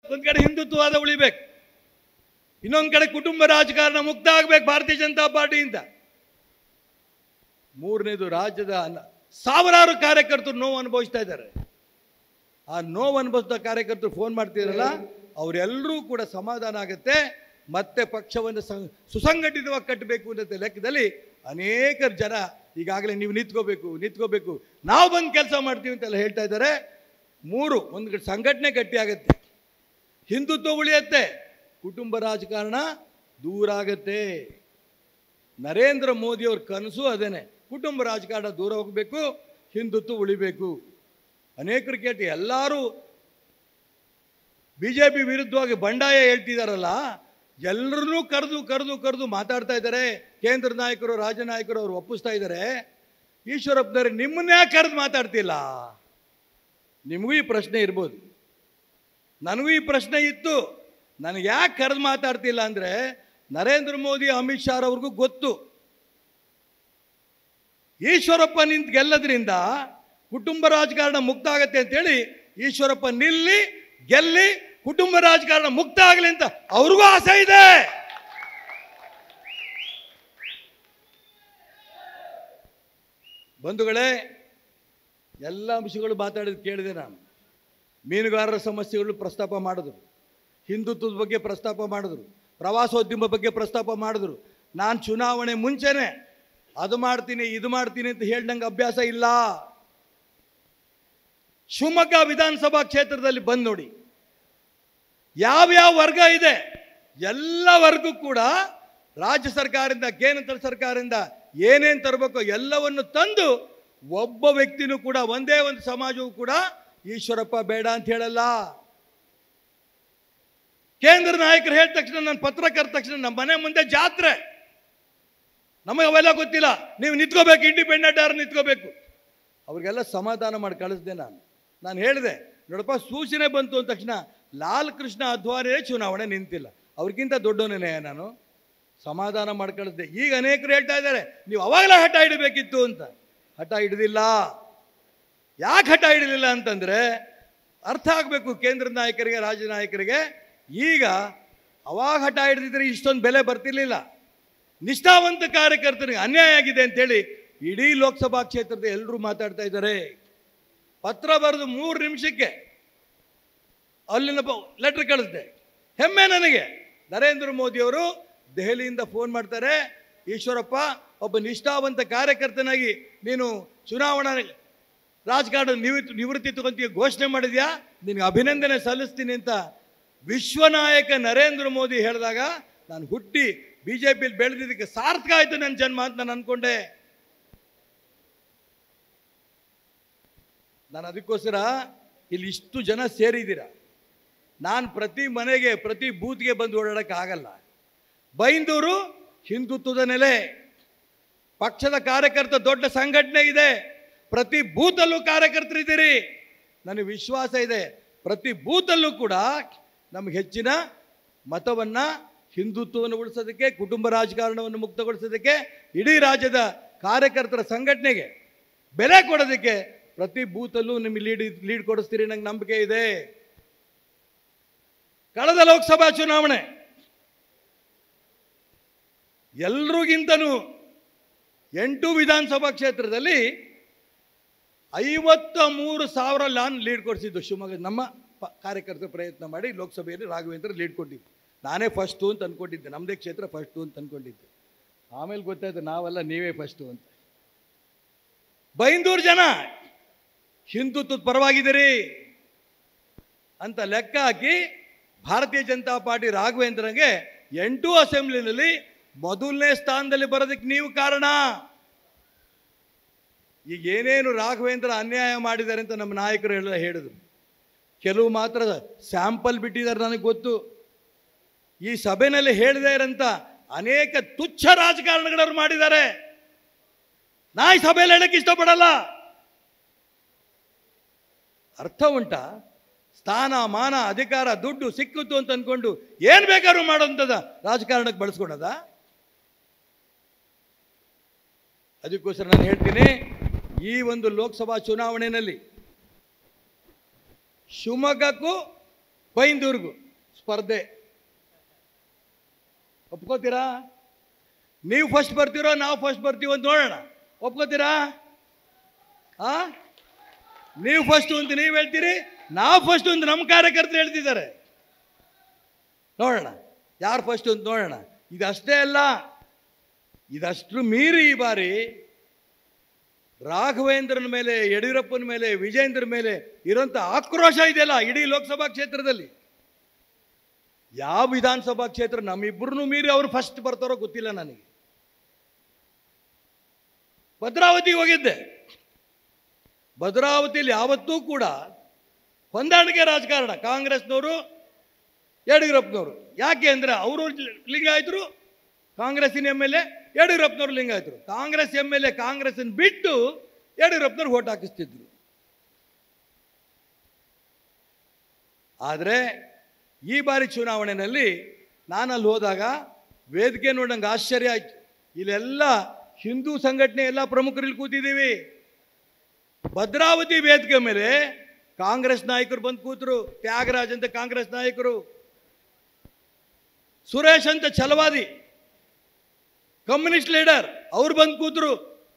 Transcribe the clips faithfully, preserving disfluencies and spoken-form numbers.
ಒಂದ್ ಕಡೆ ಹಿಂದುತ್ವವಾದ ಉಳಿಬೇಕು, ಇನ್ನೊಂದು ಕಡೆ ಕುಟುಂಬ ರಾಜಕಾರಣ ಮುಕ್ತ ಆಗ್ಬೇಕು ಭಾರತೀಯ ಜನತಾ ಪಾರ್ಟಿಯಿಂದ. ಮೂರನೇದು, ರಾಜ್ಯದ ಸಾವಿರಾರು ಕಾರ್ಯಕರ್ತರು ನೋವು ಅನುಭವಿಸ್ತಾ ಇದ್ದಾರೆ. ಆ ನೋವು ಅನುಭವಿಸಿದ ಕಾರ್ಯಕರ್ತರು ಫೋನ್ ಮಾಡ್ತಿದ್ರಲ್ಲ, ಅವರೆಲ್ಲರೂ ಕೂಡ ಸಮಾಧಾನ ಆಗುತ್ತೆ. ಮತ್ತೆ ಪಕ್ಷವನ್ನು ಸುಸಂಘಟಿತವಾಗಿ ಕಟ್ಟಬೇಕು ಅನ್ನೋ ಲೆಕ್ಕದಲ್ಲಿ ಅನೇಕ ಜನ ಈಗಾಗಲೇ ನೀವು ನಿಂತ್ಕೋಬೇಕು ನಿಂತ್ಕೋಬೇಕು ನಾವು ಬಂದು ಕೆಲಸ ಮಾಡ್ತೀವಿ ಅಂತೆಲ್ಲ ಹೇಳ್ತಾ ಇದ್ದಾರೆ. ಮೂರು, ಒಂದು ಕಡೆ ಸಂಘಟನೆ ಗಟ್ಟಿ ಆಗುತ್ತೆ, ಹಿಂದುತ್ವ ಉಳಿಯುತ್ತೆ, ಕುಟುಂಬ ರಾಜಕಾರಣ ದೂರ ಆಗತ್ತೆ. ನರೇಂದ್ರ ಮೋದಿಯವ್ರ ಕನಸು ಅದೇನೆ, ಕುಟುಂಬ ರಾಜಕಾರಣ ದೂರ ಹೋಗಬೇಕು, ಹಿಂದುತ್ವ ಉಳಿಬೇಕು. ಅನೇಕರು ಕೇಳ್ತಿ, ಎಲ್ಲರೂ ಬಿ ಜೆ ಪಿ ವಿರುದ್ಧವಾಗಿ ಬಂಡಾಯ ಹೇಳ್ತಿದಾರಲ್ಲ, ಎಲ್ಲರನ್ನೂ ಕರೆದು ಕರೆದು ಕರೆದು ಮಾತಾಡ್ತಾ ಇದ್ದಾರೆ. ಕೇಂದ್ರ ನಾಯಕರು, ರಾಜ್ಯ ನಾಯಕರು ಅವರು ಒಪ್ಪಿಸ್ತಾ ಇದ್ದಾರೆ. ಈಶ್ವರಪ್ಪನವ್ರೆ, ನಿಮ್ಮನ್ನ ಯಾಕೆ ಕರೆದು ಮಾತಾಡ್ತಿಲ್ಲ? ನಿಮಗೂ ಈ ಪ್ರಶ್ನೆ ಇರ್ಬೋದು, ನನಗೂ ಈ ಪ್ರಶ್ನೆ ಇತ್ತು. ನನಗೆ ಯಾಕೆ ಕರೆದು ಮಾತಾಡ್ತಿಲ್ಲ ಅಂದರೆ, ನರೇಂದ್ರ ಮೋದಿ ಅಮಿತ್ ಶಾ ಅವ್ರಿಗೂ ಗೊತ್ತು, ಈಶ್ವರಪ್ಪ ನಿಂತು ಗೆಲ್ಲದ್ರಿಂದ ಕುಟುಂಬ ರಾಜಕಾರಣ ಮುಕ್ತ ಆಗತ್ತೆ ಅಂತೇಳಿ ಈಶ್ವರಪ್ಪ ನಿಲ್ಲಿ ಗೆಲ್ಲಿ ಕುಟುಂಬ ರಾಜಕಾರಣ ಮುಕ್ತ ಆಗಲಿ ಅಂತ ಅವ್ರಿಗೂ ಆಸೆ ಇದೆ. ಬಂಧುಗಳೇ, ಎಲ್ಲ ಅಂಶಗಳು ಮಾತಾಡಿದ್ ಕೇಳಿದೆ ನಾನು. ಮೀನುಗಾರರ ಸಮಸ್ಯೆಗಳು ಪ್ರಸ್ತಾಪ ಮಾಡಿದ್ರು, ಹಿಂದುತ್ವದ ಬಗ್ಗೆ ಪ್ರಸ್ತಾಪ ಮಾಡಿದ್ರು, ಪ್ರವಾಸೋದ್ಯಮ ಬಗ್ಗೆ ಪ್ರಸ್ತಾಪ ಮಾಡಿದ್ರು. ನಾನು ಚುನಾವಣೆ ಮುಂಚೆನೆ ಅದು ಮಾಡ್ತೀನಿ ಇದು ಮಾಡ್ತೀನಿ ಅಂತ ಹೇಳ್ದಂಗೆ ಅಭ್ಯಾಸ ಇಲ್ಲ. ಶಿವಮೊಗ್ಗ ವಿಧಾನಸಭಾ ಕ್ಷೇತ್ರದಲ್ಲಿ ಬಂದು ನೋಡಿ, ಯಾವ್ಯಾವ ವರ್ಗ ಇದೆ, ಎಲ್ಲ ವರ್ಗೂ ಕೂಡ ರಾಜ್ಯ ಸರ್ಕಾರದಿಂದ ಕೇಂದ್ರ ಸರ್ಕಾರದಿಂದ ಏನೇನು ತರಬೇಕು ಎಲ್ಲವನ್ನು ತಂದು, ಒಬ್ಬ ವ್ಯಕ್ತಿನೂ ಕೂಡ, ಒಂದೇ ಒಂದು ಸಮಾಜವೂ ಕೂಡ ಈಶ್ವರಪ್ಪ ಬೇಡ ಅಂತ ಹೇಳಲ್ಲ. ಕೇಂದ್ರ ನಾಯಕರು ಹೇಳಿದ ತಕ್ಷಣ, ನನ್ನ ಪತ್ರ ಕರೆದ ತಕ್ಷಣ ನಮ್ಮ ಮನೆ ಮುಂದೆ ಜಾತ್ರೆ, ನಮಗೆ ಅವೆಲ್ಲ ಗೊತ್ತಿಲ್ಲ, ನೀವು ನಿಂತ್ಕೋಬೇಕು, ಇಂಡಿಪೆಂಡೆಂಟ್ ಆರು ನಿಂತ್ಕೋಬೇಕು. ಅವ್ರಿಗೆಲ್ಲ ಸಮಾಧಾನ ಮಾಡಿ ಕಳಿಸ್ದೆ ನಾನು. ನಾನು ಹೇಳಿದೆ, ನೋಡಪ್ಪ, ಸೂಚನೆ ಬಂತು ಅಂದ ತಕ್ಷಣ ಲಾಲ್ ಕೃಷ್ಣ ಅದ್ವಾನಿ ಚುನಾವಣೆ ನಿಂತಿಲ್ಲ, ಅವ್ರಿಗಿಂತ ದೊಡ್ಡವನೇ ನಾನು. ಸಮಾಧಾನ ಮಾಡಿ ಕಳಿಸ್ದೆ. ಈಗ ಅನೇಕರು ಹೇಳ್ತಾ ಇದ್ದಾರೆ, ನೀವು ಅವಾಗಲೇ ಹಠ ಹಿಡಬೇಕಿತ್ತು ಅಂತ. ಹಠ ಹಿಡಿದಿಲ್ಲ. ಯಾಕೆ ಹಠ ಹಿಡಲಿಲ್ಲ ಅಂತಂದರೆ, ಅರ್ಥ ಆಗಬೇಕು ಕೇಂದ್ರ ನಾಯಕರಿಗೆ, ರಾಜ್ಯ ನಾಯಕರಿಗೆ. ಈಗ ಅವಾಗ ಹಠ ಹಿಡಿದಿದ್ರೆ ಇಷ್ಟೊಂದು ಬೆಲೆ ಬರ್ತಿರ್ಲಿಲ್ಲ. ನಿಷ್ಠಾವಂತ ಕಾರ್ಯಕರ್ತರಿಗೆ ಅನ್ಯಾಯ ಆಗಿದೆ ಅಂತೇಳಿ ಇಡೀ ಲೋಕಸಭಾ ಕ್ಷೇತ್ರದ ಎಲ್ಲರೂ ಮಾತಾಡ್ತಾ ಇದ್ದಾರೆ. ಪತ್ರ ಬರೆದು ಮೂರು ನಿಮಿಷಕ್ಕೆ ಅಲ್ಲಿನ ಲೆಟರ್ ಕಳಿಸ್ದೆ. ಹೆಮ್ಮೆ ನನಗೆ. ನರೇಂದ್ರ ಮೋದಿಯವರು ದೆಹಲಿಯಿಂದ ಫೋನ್ ಮಾಡ್ತಾರೆ, ಈಶ್ವರಪ್ಪ, ಒಬ್ಬ ನಿಷ್ಠಾವಂತ ಕಾರ್ಯಕರ್ತನಾಗಿ ನೀನು ಚುನಾವಣಾ ರಾಜಕಾರಣ ನಿವೃತ್ತಿ ನಿವೃತ್ತಿ ತಗೊಂತೀಯ ಘೋಷಣೆ ಮಾಡಿದ್ಯಾ, ನಿನಗೆ ಅಭಿನಂದನೆ ಸಲ್ಲಿಸ್ತೀನಿ ಅಂತ ವಿಶ್ವನಾಯಕ ನರೇಂದ್ರ ಮೋದಿ ಹೇಳಿದಾಗ ನಾನು ಹುಟ್ಟಿ ಬಿ ಜೆ ಪಿಲಿ ಬೆಳೆದಿದ್ದಕ್ಕೆ ಸಾರ್ಥಕ ಆಯಿತು ನನ್ನ ಜನ್ಮ ಅಂತ ನಾನು ಅಂದ್ಕೊಂಡೆ. ನಾನು ಅದಕ್ಕೋಸ್ಕರ ಇಲ್ಲಿ ಇಷ್ಟು ಜನ ಸೇರಿದ್ದೀರ. ನಾನು ಪ್ರತಿ ಮನೆಗೆ ಪ್ರತಿ ಬೂತ್ಗೆ ಬಂದು ಓಡಾಡೋಕ್ಕೆ ಆಗಲ್ಲ. ಬೈಂದೂರು ಹಿಂದುತ್ವದ ನೆಲೆ, ಪಕ್ಷದ ಕಾರ್ಯಕರ್ತ ದೊಡ್ಡ ಸಂಘಟನೆ ಇದೆ, ಪ್ರತಿ ಬೂತಲ್ಲೂ ಕಾರ್ಯಕರ್ತರಿದ್ದೀರಿ. ನನಗೆ ವಿಶ್ವಾಸ ಇದೆ, ಪ್ರತಿ ಬೂತಲ್ಲೂ ಕೂಡ ನಮಗೆ ಹೆಚ್ಚಿನ ಮತವನ್ನು, ಹಿಂದುತ್ವವನ್ನು ಉಳಿಸೋದಕ್ಕೆ, ಕುಟುಂಬ ರಾಜಕಾರಣವನ್ನು ಮುಕ್ತಗೊಳಿಸೋದಕ್ಕೆ, ಇಡೀ ರಾಜ್ಯದ ಕಾರ್ಯಕರ್ತರ ಸಂಘಟನೆಗೆ ಬೆಲೆ ಕೊಡೋದಕ್ಕೆ ಪ್ರತಿ ಬೂತಲ್ಲೂ ನಿಮಗೆ ಲೀಡ್ ಲೀಡ್ ಕೊಡಿಸ್ತೀರಿ, ನಂಗೆ ನಂಬಿಕೆ ಇದೆ. ಕಳೆದ ಲೋಕಸಭಾ ಚುನಾವಣೆ ಎಲ್ರಿಗಿಂತನೂ ಎಂಟು ವಿಧಾನಸಭಾ ಕ್ಷೇತ್ರದಲ್ಲಿ ಐವತ್ತ ಮೂರು ಸಾವಿರ ಲಾನ್ ಲೀಡ್ ಕೊಡಿಸಿದ್ದು ಶಿವಮೊಗ್ಗ. ನಮ್ಮ ಕಾರ್ಯಕರ್ತರು ಪ್ರಯತ್ನ ಮಾಡಿ ಲೋಕಸಭೆಯಲ್ಲಿ ರಾಘವೇಂದ್ರ ಲೀಡ್ ಕೊಟ್ಟಿದ್ದು. ನಾನೇ ಫಸ್ಟು ಅಂತ ಅಂದ್ಕೊಂಡಿದ್ದೆ, ನಮ್ಮದೇ ಕ್ಷೇತ್ರ ಫಸ್ಟು ಅಂತ ಅಂದ್ಕೊಂಡಿದ್ದೆ. ಆಮೇಲೆ ಗೊತ್ತಾಯ್ತು ನಾವೆಲ್ಲ ನೀವೇ ಫಸ್ಟು ಅಂತ. ಬೈಂದೂರು ಜನ ಹಿಂದುತ್ವದ ಪರವಾಗಿದ್ದೀರಿ ಅಂತ ಲೆಕ್ಕ ಹಾಕಿ ಭಾರತೀಯ ಜನತಾ ಪಾರ್ಟಿ ರಾಘವೇಂದ್ರಗೆ ಎಂಟು ಅಸೆಂಬ್ಲಿನಲ್ಲಿ ಮೊದಲನೇ ಸ್ಥಾನದಲ್ಲಿ ಬರೋದಕ್ಕೆ ನೀವು ಕಾರಣ. ಈಗ ಏನೇನು ರಾಘವೇಂದ್ರ ಅನ್ಯಾಯ ಮಾಡಿದ್ದಾರೆ ಅಂತ ನಮ್ಮ ನಾಯಕರು ಎಲ್ಲ ಹೇಳಿದ್ರು. ಕೆಲವು ಮಾತ್ರ ಸ್ಯಾಂಪಲ್ ಬಿಟ್ಟಿದ್ದಾರೆ, ನನಗೆ ಗೊತ್ತು. ಈ ಸಭೆಯಲ್ಲಿ ಹೇಳದೇ ಇರೋಂಥ ಅನೇಕ ತುಚ್ಛ ರಾಜಕಾರಣಗಳವ್ರು ಮಾಡಿದ್ದಾರೆ. ನಾ ಈ ಸಭೆಯಲ್ಲಿ ಹೇಳಕ್ಕೆ ಇಷ್ಟಪಡಲ್ಲ. ಅರ್ಥ ಉಂಟಾ? ಸ್ಥಾನ, ಮಾನ, ಅಧಿಕಾರ, ದುಡ್ಡು ಸಿಕ್ಕಿತು ಅಂತ ಅಂದ್ಕೊಂಡು ಏನು ಬೇಕಾದ್ರೂ ಮಾಡೋಂಥದ ರಾಜಕಾರಣಕ್ಕೆ ಬಳಸ್ಕೊಡೋದ? ಅದಕ್ಕೋಸ್ಕರ ನಾನು ಹೇಳ್ತೀನಿ, ಈ ಒಂದು ಲೋಕಸಭಾ ಚುನಾವಣೆಯಲ್ಲಿ ಶಿವಮೊಗ್ಗಕ್ಕೂ ಬೈಂದೂರ್ಗೂ ಸ್ಪರ್ಧೆ. ಒಪ್ಕೋತೀರಾ? ನೀವು ಫಸ್ಟ್ ಬರ್ತೀರೋ ನಾವು ಫಸ್ಟ್ ಬರ್ತೀವೋ ಅಂತ ನೋಡೋಣ. ಒಪ್ಕೋತೀರಾ? ಆ ನೀವು ಫಸ್ಟ್ ಅಂತ ನೀವು ಹೇಳ್ತೀರಿ, ನಾವು ಫಸ್ಟ್ ಅಂತ ನಮ್ಮ ಕಾರ್ಯಕರ್ತರು ಹೇಳ್ತಿದ್ದಾರೆ. ನೋಡೋಣ ಯಾರು ಫಸ್ಟ್ ಅಂತ ನೋಡೋಣ. ಇದಷ್ಟೇ ಅಲ್ಲ, ಇದಷ್ಟು ಮೀರಿ ಈ ಬಾರಿ ರಾಘವೇಂದ್ರನ ಮೇಲೆ, ಯಡಿಯೂರಪ್ಪನ ಮೇಲೆ, ವಿಜೇಂದ್ರ ಮೇಲೆ ಇರೋಂಥ ಆಕ್ರೋಶ ಇದೆಯಲ್ಲ ಇಡೀ ಲೋಕಸಭಾ ಕ್ಷೇತ್ರದಲ್ಲಿ. ಯಾವ ವಿಧಾನಸಭಾ ಕ್ಷೇತ್ರ ನಮ್ಮಿಬ್ಬರನ್ನು ಮೀರಿ ಅವರು ಫಸ್ಟ್ ಬರ್ತಾರೋ ಗೊತ್ತಿಲ್ಲ ನನಗೆ. ಭದ್ರಾವತಿಗೆ ಹೋಗಿದ್ದೆ. ಭದ್ರಾವತಿಯಲ್ಲಿ ಯಾವತ್ತೂ ಕೂಡ ಹೊಂದಾಣಿಕೆ ರಾಜಕಾರಣ, ಕಾಂಗ್ರೆಸ್ನವರು ಯಡಿಯೂರಪ್ಪನವರು. ಯಾಕೆ ಅಂದರೆ ಅವರು ಲಿಂಗಾಯತರು, ಕಾಂಗ್ರೆಸ್ಸಿನ ಎಮ್ ಎಲ್ ಎ, ಯಡಿಯೂರಪ್ಪನವರು ಲಿಂಗಾಯತರು. ಕಾಂಗ್ರೆಸ್ ಎಮ್ ಎಲ್ ಎ ಕಾಂಗ್ರೆಸ್ಸನ್ನು ಬಿಟ್ಟು ಯಡಿಯೂರಪ್ಪನವ್ರು ಓಟ್ ಹಾಕಿಸ್ತಿದ್ರು. ಆದರೆ ಈ ಬಾರಿ ಚುನಾವಣೆಯಲ್ಲಿ ನಾನಲ್ಲಿ ಹೋದಾಗ ವೇದಿಕೆ ನೋಡಂಗೆ ಆಶ್ಚರ್ಯ ಆಯ್ತು. ಇಲ್ಲೆಲ್ಲ ಹಿಂದೂ ಸಂಘಟನೆ ಎಲ್ಲ ಪ್ರಮುಖರಲ್ಲಿ ಕೂತಿದ್ದೀವಿ. ಭದ್ರಾವತಿ ವೇದಿಕೆ ಮೇಲೆ ಕಾಂಗ್ರೆಸ್ ನಾಯಕರು ಬಂದು ಕೂತರು. ತ್ಯಾಗರಾಜ್ ಅಂತ ಕಾಂಗ್ರೆಸ್ ನಾಯಕರು, ಸುರೇಶ್ ಅಂತ ಛಲವಾದಿ ಕಮ್ಯುನಿಸ್ಟ್ ಲೀಡರ್ ಅವ್ರು ಬಂದು ಕೂತರು.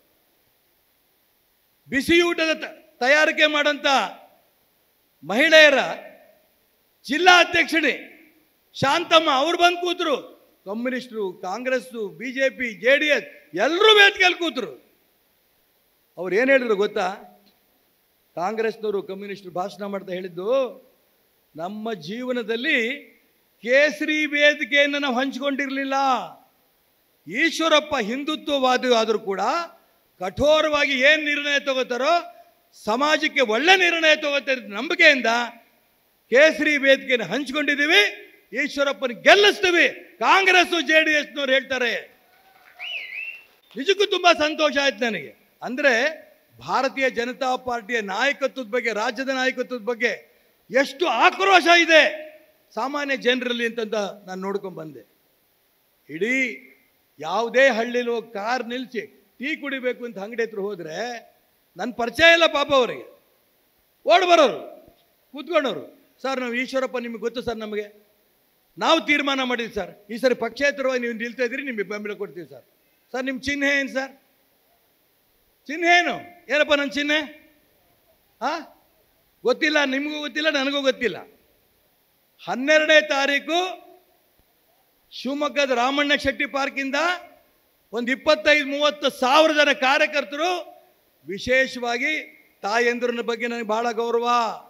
ಬಿಸಿ ಊಟದ ತಯಾರಿಕೆ ಮಾಡಂತ ಮಹಿಳೆಯರ ಜಿಲ್ಲಾ ಅಧ್ಯಕ್ಷಣೆ ಶಾಂತಮ್ಮ ಅವ್ರು ಬಂದು ಕೂತರು. ಕಮ್ಯುನಿಸ್ಟರು, Congress, B J P, J D S ಎಲ್ಲರೂ ವೇದಿಕೆಯಲ್ಲಿ ಕೂತರು. ಅವ್ರು ಏನು ಹೇಳಿದ್ರು ಗೊತ್ತಾ? ಕಾಂಗ್ರೆಸ್ನವರು ಕಮ್ಯುನಿಸ್ಟರು ಭಾಷಣ ಮಾಡ್ತಾ ಹೇಳಿದ್ದು, ನಮ್ಮ ಜೀವನದಲ್ಲಿ ಕೇಸರಿ ವೇದಿಕೆಯನ್ನು ನಾವು ಹಂಚಿಕೊಂಡಿರಲಿಲ್ಲ. ಈಶ್ವರಪ್ಪ ಹಿಂದುತ್ವವಾದಿ ಆದರೂ ಕೂಡ ಕಠೋರವಾಗಿ ಏನು ನಿರ್ಣಯ ತಗೋತಾರೋ ಸಮಾಜಕ್ಕೆ ಒಳ್ಳೆ ನಿರ್ಣಯ ತಗೋತಾರೆ ನಂಬಿಕೆಯಿಂದ ಕೇಸರಿ ವೇದಿಕೆಯನ್ನು ಹಂಚಿಕೊಂಡಿದ್ದೀವಿ. ಈಶ್ವರಪ್ಪನ ಗೆಲ್ಲಿಸ್ತೀವಿ. ಕಾಂಗ್ರೆಸ್ ಜೆ ಡಿ ಎಸ್ನವ್ರು ಹೇಳ್ತಾರೆ. ನಿಜಕ್ಕೂ ತುಂಬ ಸಂತೋಷ ಆಯ್ತು ನನಗೆ. ಅಂದರೆ ಭಾರತೀಯ ಜನತಾ ಪಾರ್ಟಿಯ ನಾಯಕತ್ವದ ಬಗ್ಗೆ, ರಾಜ್ಯದ ನಾಯಕತ್ವದ ಬಗ್ಗೆ ಎಷ್ಟು ಆಕ್ರೋಶ ಇದೆ ಸಾಮಾನ್ಯ ಜನರಲ್ಲಿ ಅಂತಂತ ನಾನು ನೋಡ್ಕೊಂಡು ಬಂದೆ. ಇಡೀ ಯಾವುದೇ ಹಳ್ಳಿಲಿ ಹೋಗಿ ಕಾರ್ ನಿಲ್ಲಿಸಿ ಟೀ ಕುಡಿಬೇಕು ಅಂತ ಅಂಗಡಿ ಹತ್ರ ಹೋದರೆ ನನ್ನ ಪರಿಚಯ ಇಲ್ಲ ಪಾಪ ಅವರಿಗೆ. ಓಡ್ ಬರೋರು, ಕೂತ್ಕೊಂಡವರು, ಸರ್ ನಾವು ಈಶ್ವರಪ್ಪ ನಿಮಗೆ ಗೊತ್ತು ಸರ್, ನಮಗೆ ನಾವು ತೀರ್ಮಾನ ಮಾಡಿದ್ವಿ ಸರ್, ಈ ಸರಿ ಪಕ್ಷೇತರವಾಗಿ ನೀವು ನಿಲ್ತಾ ಇದ್ದೀರಿ, ನಿಮಗೆ ಬೆಂಬಲ ಕೊಡ್ತೀವಿ ಸರ್. ಸರ್ ನಿಮ್ಮ ಚಿಹ್ನೆ ಏನು ಸರ್? ಚಿಹ್ನೆ ಏನು? ಏನಪ್ಪ ನನ್ನ ಚಿಹ್ನೆ? ಹಾಂ ಗೊತ್ತಿಲ್ಲ, ನಿಮಗೂ ಗೊತ್ತಿಲ್ಲ, ನನಗೂ ಗೊತ್ತಿಲ್ಲ. ಹನ್ನೆರಡನೇ ತಾರೀಕು ಶಿವಮೊಗ್ಗದ ರಾಮಣ್ಣ ಶೆಟ್ಟಿ ಪಾರ್ಕಿಂದ ಒಂದು ಇಪ್ಪತ್ತೈದು ಮೂವತ್ತು ಸಾವಿರ ಜನ ಕಾರ್ಯಕರ್ತರು, ವಿಶೇಷವಾಗಿ ತಾಯಂದ್ರನ ಬಗ್ಗೆ ನನಗೆ ಬಹಳ ಗೌರವ.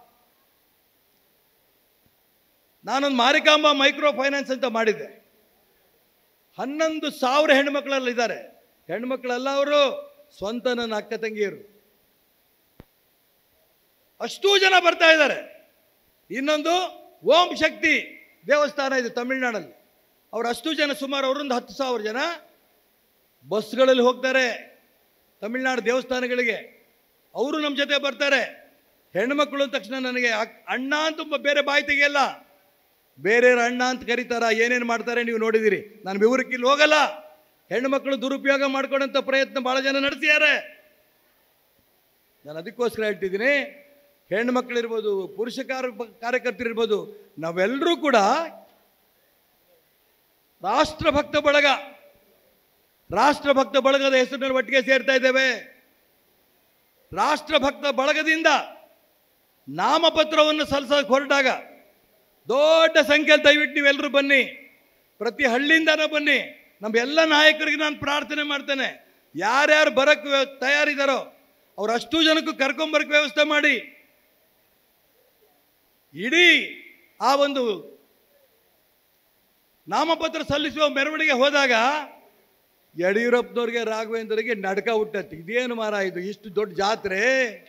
ನಾನೊಂದು ಮಾರಿಕಾಂಬ ಮೈಕ್ರೋ ಫೈನಾನ್ಸ್ ಅಂತ ಮಾಡಿದ್ದೆ. ಹನ್ನೊಂದು ಸಾವಿರ ಹೆಣ್ಮಕ್ಳಲ್ಲಿದ್ದಾರೆ. ಹೆಣ್ಮಕ್ಳೆಲ್ಲ ಅವರು ಸ್ವಂತ ನನ್ನ ಅಕ್ಕ ತಂಗಿಯರು. ಅಷ್ಟೂ ಜನ ಬರ್ತಾ ಇದ್ದಾರೆ. ಇನ್ನೊಂದು ಓಂ ಶಕ್ತಿ ದೇವಸ್ಥಾನ ಇದೆ ತಮಿಳುನಾಡಲ್ಲಿ. ಅವರು ಅಷ್ಟು ಜನ, ಸುಮಾರು ಅವರೊಂದು ಹತ್ತು ಸಾವಿರ ಜನ ಬಸ್ಗಳಲ್ಲಿ ಹೋಗ್ತಾರೆ ತಮಿಳುನಾಡು ದೇವಸ್ಥಾನಗಳಿಗೆ. ಅವರು ನಮ್ಮ ಜೊತೆ ಬರ್ತಾರೆ. ಹೆಣ್ಮಕ್ಳು ಅಂದ ತಕ್ಷಣ ನನಗೆ ಅಣ್ಣ ಅಂತ ಬೇರೆ ಬಾಯಿ ತೆಗೆಯಲ್ಲ, ಬೇರೆಯವ್ರ ಅಣ್ಣ ಅಂತ ಕರೀತಾರ, ಏನೇನು ಮಾಡ್ತಾರೆ ನೀವು ನೋಡಿದ್ದೀರಿ. ನಾನು ವಿವರಕ್ಕೆ ಇಲ್ಲಿ ಹೋಗಲ್ಲ. ಹೆಣ್ಣುಮಕ್ಕಳು ದುರುಪಯೋಗ ಮಾಡ್ಕೊಳ್ಳೋಂಥ ಪ್ರಯತ್ನ ಭಾಳ ಜನ ನಡೆಸಿದ್ದಾರೆ. ನಾನು ಅದಕ್ಕೋಸ್ಕರ ಹೇಳ್ತಿದ್ದೀನಿ, ಹೆಣ್ಮಕ್ಳಿರ್ಬೋದು, ಪುರುಷ ಕಾರ್ಯ ಕಾರ್ಯಕರ್ತರಿರ್ಬೋದು, ನಾವೆಲ್ಲರೂ ಕೂಡ ರಾಷ್ಟ್ರಭಕ್ತ ಬಳಗ, ರಾಷ್ಟ್ರಭಕ್ತ ಬಳಗದ ಹೆಸರಿನಲ್ಲಿ ಒಟ್ಟಿಗೆ ಸೇರ್ತಾ ಇದ್ದೇವೆ. ರಾಷ್ಟ್ರಭಕ್ತ ಬಳಗದಿಂದ ನಾಮಪತ್ರವನ್ನು ಸಲ್ಲಿಸೋಕೆ ಹೊರಟಾಗ ದೊಡ್ಡ ಸಂಖ್ಯೆಯಲ್ಲಿ ದಯವಿಟ್ಟು ನೀವೆಲ್ಲರೂ ಬನ್ನಿ, ಪ್ರತಿ ಹಳ್ಳಿಯಿಂದನೂ ಬನ್ನಿ. ನಮ್ಮ ಎಲ್ಲ ನಾಯಕರಿಗೆ ನಾನು ಪ್ರಾರ್ಥನೆ ಮಾಡ್ತೇನೆ, ಯಾರ್ಯಾರು ಬರೋಕ್ಕೆ ತಯಾರಿದ್ದಾರೋ ಅವ್ರು ಅಷ್ಟು ಜನಕ್ಕೂ ಕರ್ಕೊಂಬರಕ್ಕೆ ವ್ಯವಸ್ಥೆ ಮಾಡಿ. ಇಡೀ ಆ ಒಂದು ನಾಮಪತ್ರ ಸಲ್ಲಿಸುವ ಮೆರವಣಿಗೆ ಹೋದಾಗ ಯಡಿಯೂರಪ್ಪನವ್ರಿಗೆ, ರಾಘವೇಂದ್ರರಿಗೆ ನಡ್ಕ ಹುಟ್ಟತ್ತೆ. ಇದೇನು ಮಾರ ಇದು, ಇಷ್ಟು ದೊಡ್ಡ ಜಾತ್ರೆ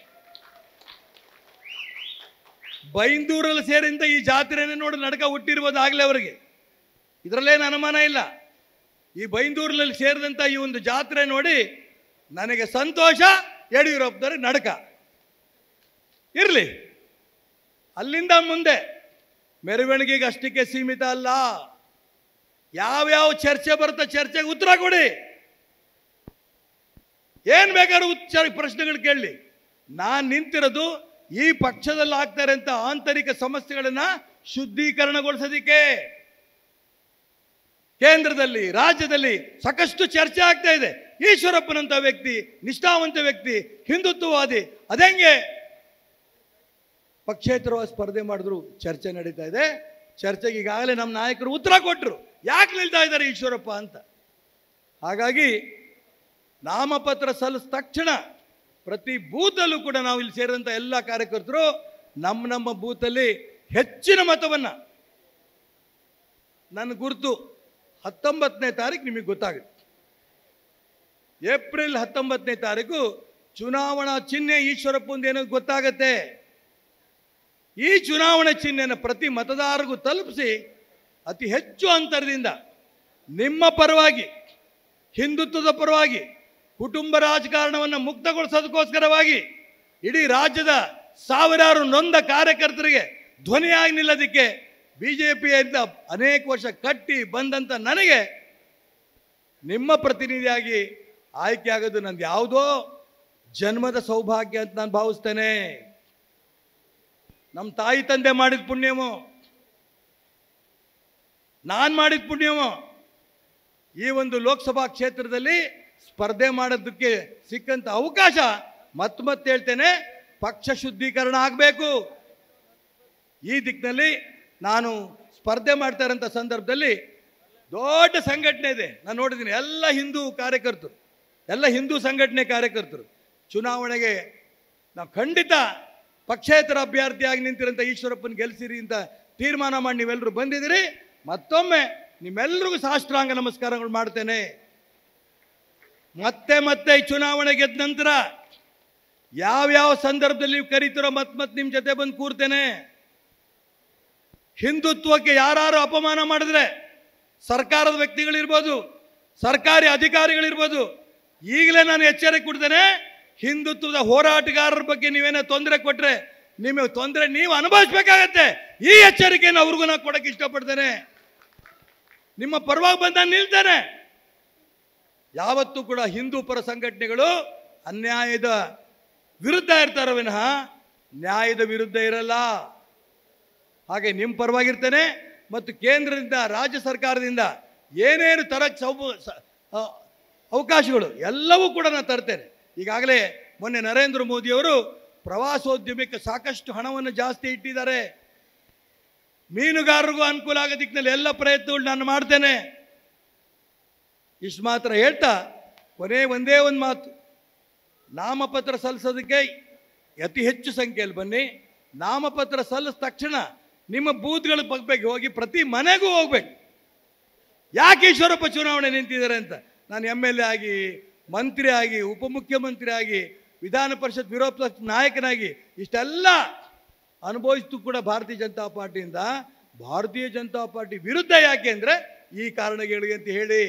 ಬೈಂದೂರಲ್ಲಿ ಸೇರಿಂದ ಈ ಜಾತ್ರೆನೇ ನೋಡಿ ನಡ್ಕ ಹುಟ್ಟಿರ್ಬೋದು ಆಗಲೇ ಅವರಿಗೆ, ಇದರಲ್ಲೇನು ಅನುಮಾನ ಇಲ್ಲ. ಈ ಬೈಂದೂರಲ್ಲಿ ಸೇರಿದಂಥ ಈ ಒಂದು ಜಾತ್ರೆ ನೋಡಿ ನನಗೆ ಸಂತೋಷ, ಯಡಿಯೂರಪ್ಪನವ್ರಿಗೆ ನಡ್ಕ ಇರಲಿ. ಅಲ್ಲಿಂದ ಮುಂದೆ ಮೆರವಣಿಗೆಗೆ ಅಷ್ಟಕ್ಕೆ ಸೀಮಿತ ಅಲ್ಲ. ಯಾವ್ಯಾವ ಚರ್ಚೆ ಬರುತ್ತೆ ಚರ್ಚೆಗೆ ಉತ್ತರ ಕೊಡಿ, ಏನು ಬೇಕಾದ್ರೂ ಉತ್ತರ ಪ್ರಶ್ನೆಗಳು ಕೇಳಲಿ. ನಾನು ನಿಂತಿರೋದು ಈ ಪಕ್ಷದಲ್ಲಿ ಆಗ್ತಾರೆ ಅಂತ ಆಂತರಿಕ ಸಮಸ್ಯೆಗಳನ್ನು ಶುದ್ಧೀಕರಣಗೊಳಿಸೋದಿಕ್ಕೆ ಕೇಂದ್ರದಲ್ಲಿ ರಾಜ್ಯದಲ್ಲಿ ಸಾಕಷ್ಟು ಚರ್ಚೆ ಆಗ್ತಾ ಇದೆ. ಈಶ್ವರಪ್ಪನಂತ ವ್ಯಕ್ತಿ, ನಿಷ್ಠಾವಂತ ವ್ಯಕ್ತಿ, ಹಿಂದುತ್ವವಾದಿ, ಅದಂಗೆ ಪಕ್ಷೇತರವಾಗಿ ಸ್ಪರ್ಧೆ ಮಾಡಿದ್ರು ಚರ್ಚೆ ನಡೀತಾ ಇದೆ. ಚರ್ಚೆಗೆ ಈಗಾಗಲೇ ನಮ್ಮ ನಾಯಕರು ಉತ್ತರ ಕೊಟ್ಟರು, ಯಾಕೆ ನಿಲ್ತಾ ಇದ್ದಾರೆ ಈಶ್ವರಪ್ಪ ಅಂತ. ಹಾಗಾಗಿ ನಾಮಪತ್ರ ಸಲ್ಲಿಸಿದ ತಕ್ಷಣ ಪ್ರತಿ ಬೂತಲ್ಲೂ ಕೂಡ ನಾವು ಇಲ್ಲಿ ಸೇರಿದಂಥ ಎಲ್ಲ ಕಾರ್ಯಕರ್ತರು ನಮ್ಮ ನಮ್ಮ ಬೂತಲ್ಲಿ ಹೆಚ್ಚಿನ ಮತವನ್ನು, ನನ್ನ ಗುರುತು ಹತ್ತೊಂಬತ್ತನೇ ತಾರೀಕು ನಿಮಗೆ ಗೊತ್ತಾಗುತ್ತೆ. ಏಪ್ರಿಲ್ ಹತ್ತೊಂಬತ್ತನೇ ತಾರೀಕು ಚುನಾವಣಾ ಚಿಹ್ನೆ ಈಶ್ವರಪ್ಪಂದು ಏನೋ ಗೊತ್ತಾಗತ್ತೆ. ಈ ಚುನಾವಣಾ ಚಿಹ್ನೆಯನ್ನು ಪ್ರತಿ ಮತದಾರರಿಗೂ ತಲುಪಿಸಿ ಅತಿ ಹೆಚ್ಚು ಅಂತರದಿಂದ ನಿಮ್ಮ ಪರವಾಗಿ, ಹಿಂದುತ್ವದ ಪರವಾಗಿ, ಕುಟುಂಬ ರಾಜಕಾರಣವನ್ನು ಮುಕ್ತಗೊಳಿಸೋದಕ್ಕೋಸ್ಕರವಾಗಿ ಇಡೀ ರಾಜ್ಯದ ಸಾವಿರಾರು ನೊಂದ ಕಾರ್ಯಕರ್ತರಿಗೆ ಧ್ವನಿಯಾಗಿ ನಿಲ್ಲೋದಕ್ಕೆ ಬಿಜೆಪಿಯಿಂದ ಅನೇಕ ವರ್ಷ ಕಟ್ಟಿ ಬಂದಂಥ ನನಗೆ ನಿಮ್ಮ ಪ್ರತಿನಿಧಿಯಾಗಿ ಆಯ್ಕೆ ಆಗೋದು ನಂದು ಯಾವುದೋ ಜನ್ಮದ ಸೌಭಾಗ್ಯ ಅಂತ ನಾನು ಭಾವಿಸ್ತೇನೆ. ನಮ್ಮ ತಾಯಿ ತಂದೆ ಮಾಡಿದ ಪುಣ್ಯವೋ, ನಾನು ಮಾಡಿದ ಪುಣ್ಯವೋ, ಈ ಒಂದು ಲೋಕಸಭಾ ಕ್ಷೇತ್ರದಲ್ಲಿ ಸ್ಪರ್ಧೆ ಮಾಡೋದಕ್ಕೆ ಸಿಕ್ಕಂಥ ಅವಕಾಶ ಮತ್ತೆ ಮತ್ತೆ ಹೇಳ್ತೇನೆ, ಪಕ್ಷ ಶುದ್ಧೀಕರಣ ಆಗಬೇಕು. ಈ ದಿಕ್ಕಿನಲ್ಲಿ ನಾನು ಸ್ಪರ್ಧೆ ಮಾಡ್ತಾ ಇರೋಂಥ ಸಂದರ್ಭದಲ್ಲಿ ದೊಡ್ಡ ಸಂಘಟನೆ ಇದೆ, ನಾನು ನೋಡಿದ್ದೀನಿ. ಎಲ್ಲ ಹಿಂದೂ ಕಾರ್ಯಕರ್ತರು, ಎಲ್ಲ ಹಿಂದೂ ಸಂಘಟನೆ ಕಾರ್ಯಕರ್ತರು ಚುನಾವಣೆಗೆ ನಾವು ಖಂಡಿತ ಪಕ್ಷೇತರ ಅಭ್ಯರ್ಥಿಯಾಗಿ ನಿಂತಿರೋಂಥ ಈಶ್ವರಪ್ಪನ ಗೆಲ್ಲಿಸಿರಿ ಅಂತ ತೀರ್ಮಾನ ಮಾಡಿ ನೀವೆಲ್ಲರೂ ಬಂದಿದ್ದೀರಿ. ಮತ್ತೊಮ್ಮೆ ನಿಮ್ಮೆಲ್ಲರಿಗೂ ಸಾಷ್ಟಾಂಗ ನಮಸ್ಕಾರಗಳು ಮಾಡ್ತೇನೆ. ಮತ್ತೆ ಮತ್ತೆ ಈ ಚುನಾವಣೆ ಗೆದ್ದ ನಂತರ ಯಾವ್ಯಾವ ಸಂದರ್ಭದಲ್ಲಿ ನೀವು ಕರೀತಿರೋ ಮತ್ತೆ ಮತ್ತೆ ನಿಮ್ಮ ಜೊತೆ ಬಂದು ಕೂರ್ತೇನೆ. ಹಿಂದುತ್ವಕ್ಕೆ ಯಾರು ಅಪಮಾನ ಮಾಡಿದ್ರೆ ಸರ್ಕಾರದ ವ್ಯಕ್ತಿಗಳಿರ್ಬೋದು, ಸರ್ಕಾರಿ ಅಧಿಕಾರಿಗಳಿರ್ಬೋದು, ಈಗಲೇ ನಾನು ಎಚ್ಚರಿಕೆ ಕೊಡ್ತೇನೆ. ಹಿಂದುತ್ವದ ಹೋರಾಟಗಾರರ ಬಗ್ಗೆ ನೀವೇನೋ ತೊಂದರೆ ಕೊಟ್ಟರೆ ನಿಮಗೆ ತೊಂದರೆ ನೀವು ಅನುಭವಿಸ್ಬೇಕಾಗತ್ತೆ. ಈ ಎಚ್ಚರಿಕೆಯನ್ನು ಅವ್ರಿಗೂ ನಾನು ಕೊಡಕ್ಕೆ ಇಷ್ಟಪಡ್ತೇನೆ. ನಿಮ್ಮ ಪರವಾಗಿ ಬಂದ ನಿಲ್ತೇನೆ. ಯಾವತ್ತೂ ಕೂಡ ಹಿಂದೂ ಪರ ಸಂಘಟನೆಗಳು ಅನ್ಯಾಯದ ವಿರುದ್ಧ ಇರ್ತಾರೆ ವಿನಃ ನ್ಯಾಯದ ವಿರುದ್ಧ ಇರಲ್ಲ. ಹಾಗೆ ನಿಮ್ಮ ಪರವಾಗಿರ್ತೇನೆ. ಮತ್ತು ಕೇಂದ್ರದಿಂದ, ರಾಜ್ಯ ಸರ್ಕಾರದಿಂದ ಏನೇನು ತರಕ್ಕೆ ಸೌ ಅವಕಾಶಗಳು ಎಲ್ಲವೂ ಕೂಡ ನಾನು ತರ್ತೇನೆ. ಈಗಾಗಲೇ ಮೊನ್ನೆ ನರೇಂದ್ರ ಮೋದಿಯವರು ಪ್ರವಾಸೋದ್ಯಮಕ್ಕೆ ಸಾಕಷ್ಟು ಹಣವನ್ನು ಜಾಸ್ತಿ ಇಟ್ಟಿದ್ದಾರೆ. ಮೀನುಗಾರರಿಗೂ ಅನುಕೂಲ ಆಗೋ ದಿಕ್ಕಿನಲ್ಲಿ ಎಲ್ಲ ಪ್ರಯತ್ನಗಳು ನಾನು ಮಾಡ್ತೇನೆ. ಇಷ್ಟು ಮಾತ್ರ ಹೇಳ್ತಾ ಕೊನೆ ಒಂದೇ ಒಂದು ಮಾತು, ನಾಮಪತ್ರ ಸಲ್ಲಿಸೋದಕ್ಕೆ ಅತಿ ಹೆಚ್ಚು ಸಂಖ್ಯೆಯಲ್ಲಿ ಬನ್ನಿ. ನಾಮಪತ್ರ ಸಲ್ಲಿಸಿದ ತಕ್ಷಣ ನಿಮ್ಮ ಬೂತ್ಗಳ ಬಗ್ಗೆ ಹೋಗಿ ಪ್ರತಿ ಮನೆಗೂ ಹೋಗ್ಬೇಕು. ಯಾಕೆ ಈಶ್ವರಪ್ಪ ಚುನಾವಣೆ ನಿಂತಿದ್ದಾರೆ ಅಂತ. ನಾನು ಎಮ್ ಎಲ್ ಎ ಆಗಿ, ಮಂತ್ರಿ ಆಗಿ, ಉಪಮುಖ್ಯಮಂತ್ರಿ ಆಗಿ, ವಿಧಾನ ಪರಿಷತ್ ವಿರೋಧ ಪಕ್ಷ ನಾಯಕನಾಗಿ ಇಷ್ಟೆಲ್ಲ ಅನುಭವಿಸಿತು ಕೂಡ ಭಾರತೀಯ ಜನತಾ ಪಾರ್ಟಿಯಿಂದ ಭಾರತೀಯ ಜನತಾ ಪಾರ್ಟಿ ವಿರುದ್ಧ ಯಾಕೆ ಅಂದರೆ ಈ ಕಾರಣಗಳಿಗೆ ಅಂತ ಹೇಳಿ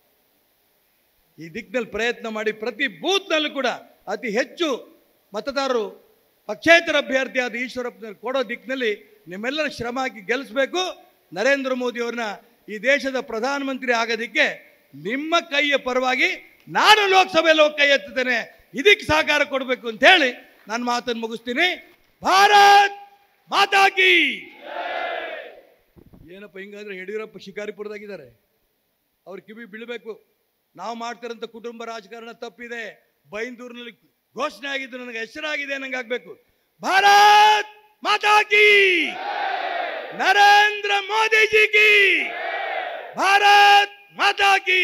ಈ ದಿಕ್ಕಿನಲ್ಲಿ ಪ್ರಯತ್ನ ಮಾಡಿ ಪ್ರತಿ ಬೂತ್ನಲ್ಲೂ ಕೂಡ ಅತಿ ಹೆಚ್ಚು ಮತದಾರರು ಪಕ್ಷೇತರ ಅಭ್ಯರ್ಥಿಯಾದ ಈಶ್ವರಪ್ಪನ ಕೊಡೋ ದಿಕ್ಕಿನಲ್ಲಿ ನಿಮ್ಮೆಲ್ಲರ ಶ್ರಮ ಹಾಕಿ ಗೆಲ್ಲಿಸಬೇಕು. ನರೇಂದ್ರ ಮೋದಿಯವ್ರನ್ನ ಈ ದೇಶದ ಪ್ರಧಾನಮಂತ್ರಿ ಆಗೋದಕ್ಕೆ ನಿಮ್ಮ ಕೈಯ ಪರವಾಗಿ ನಾನು ಲೋಕಸಭೆಯಲ್ಲಿ ಹೋಗಿ ಕೈ ಎತ್ತುತ್ತೇನೆ. ಇದಕ್ಕೆ ಸಹಕಾರ ಕೊಡಬೇಕು ಅಂತ ಹೇಳಿ ನಾನು ಮಾತನ್ನು ಮುಗಿಸ್ತೀನಿ. ಭಾರತ್ ಮಾತಾ ಕೀ. ಏನಪ್ಪ ಹಿಂಗಂದ್ರೆ ಯಡಿಯೂರಪ್ಪ ಶಿಕಾರಿಪುರದಾಗಿದ್ದಾರೆ, ಅವ್ರ ಕಿವಿ ಬೀಳಬೇಕು. ನಾವು ಮಾಡ್ತಿರೋಂಥ ಕುಟುಂಬ ರಾಜಕಾರಣ ತಪ್ಪಿದೆ. ಬೈಂದೂರಿನಲ್ಲಿ ಘೋಷಣೆ ಆಗಿದ್ದು ನನಗೆ ಹೆಸರಾಗಿದೆ ನಂಗೆ ಆಗ್ಬೇಕು. ಭಾರತ್ ಮಾತಾ ಕೀ, ನರೇಂದ್ರ ಮೋದಿಜಿ ಕೀ, ಭಾರತ್ ಮಾತಾ ಕೀ.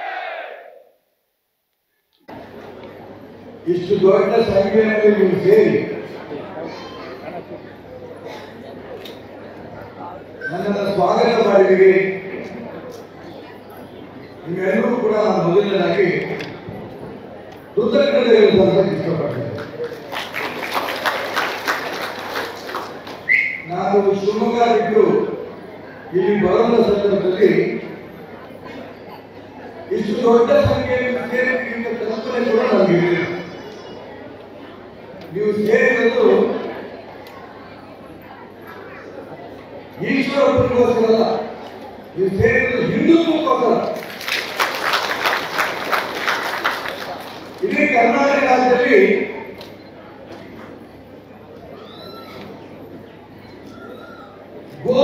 ಇಷ್ಟು ದೊಡ್ಡ ಸಂಖ್ಯೆಯಲ್ಲಿ ನೀವು ಸೇರಿ ನನ್ನನ್ನು ಸ್ವಾಗತ ಮಾಡಿದ್ದೀರಿ. ನಿಮ್ಮೆಲ್ಲರೂ ಕೂಡ ನಾನು ಮೊದಲನೇದಾಗಿ ಕೃತಜ್ಞತೆಗಳು ಸಲ್ಲಿಸಕ್ಕೆ ಇಷ್ಟಪಡ್ತೇನೆ. ನಾನು ಶಿವಮೊಗ್ಗ ಬಿಟ್ಟು ಇಲ್ಲಿ ಬರುವ ಸಂದರ್ಭದಲ್ಲಿ ಇಷ್ಟು ದೊಡ್ಡ ಸಂಖ್ಯೆಯಲ್ಲಿ ಸೇರಿದ ಕಲ್ಪನೆ ಕೂಡ ನನಗೆ ನೀವು ಸೇರಿದ್ದು ಈಶ್ವರಪ್ಪನಿಗೋಸ್ಕರ, ನೀವು ಸೇರಿದ್ದು ಹಿಂದುತ್ವಕ್ಕೋಸ್ಕರ. ಇಡೀ ಕರ್ನಾಟಕ ರಾಜ್ಯದಲ್ಲಿ ಗೋ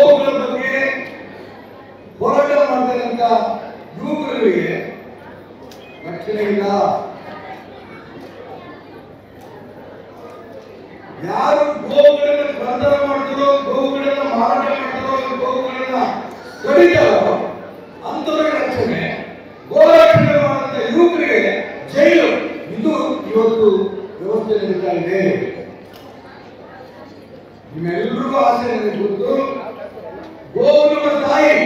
ಕಡಿತಾರೋ ಅಂಥವ್ರಿಗೆ ರಕ್ಷಣೆ, ಗೋರಕ್ಷಣೆ ಮಾಡುವಂತ ಯುವಕರಿಗೆ ಜೈಲು. ಇದು ಇವತ್ತು ವ್ಯವಸ್ಥೆ ನಡೀತಾ ಇದೆ. ನಿಮ್ಮೆಲ್ಲರಿಗೂ ಆಸೆ ನನಗೆ ಗೊತ್ತು. ಗೋವಿನ ತಾಯಿ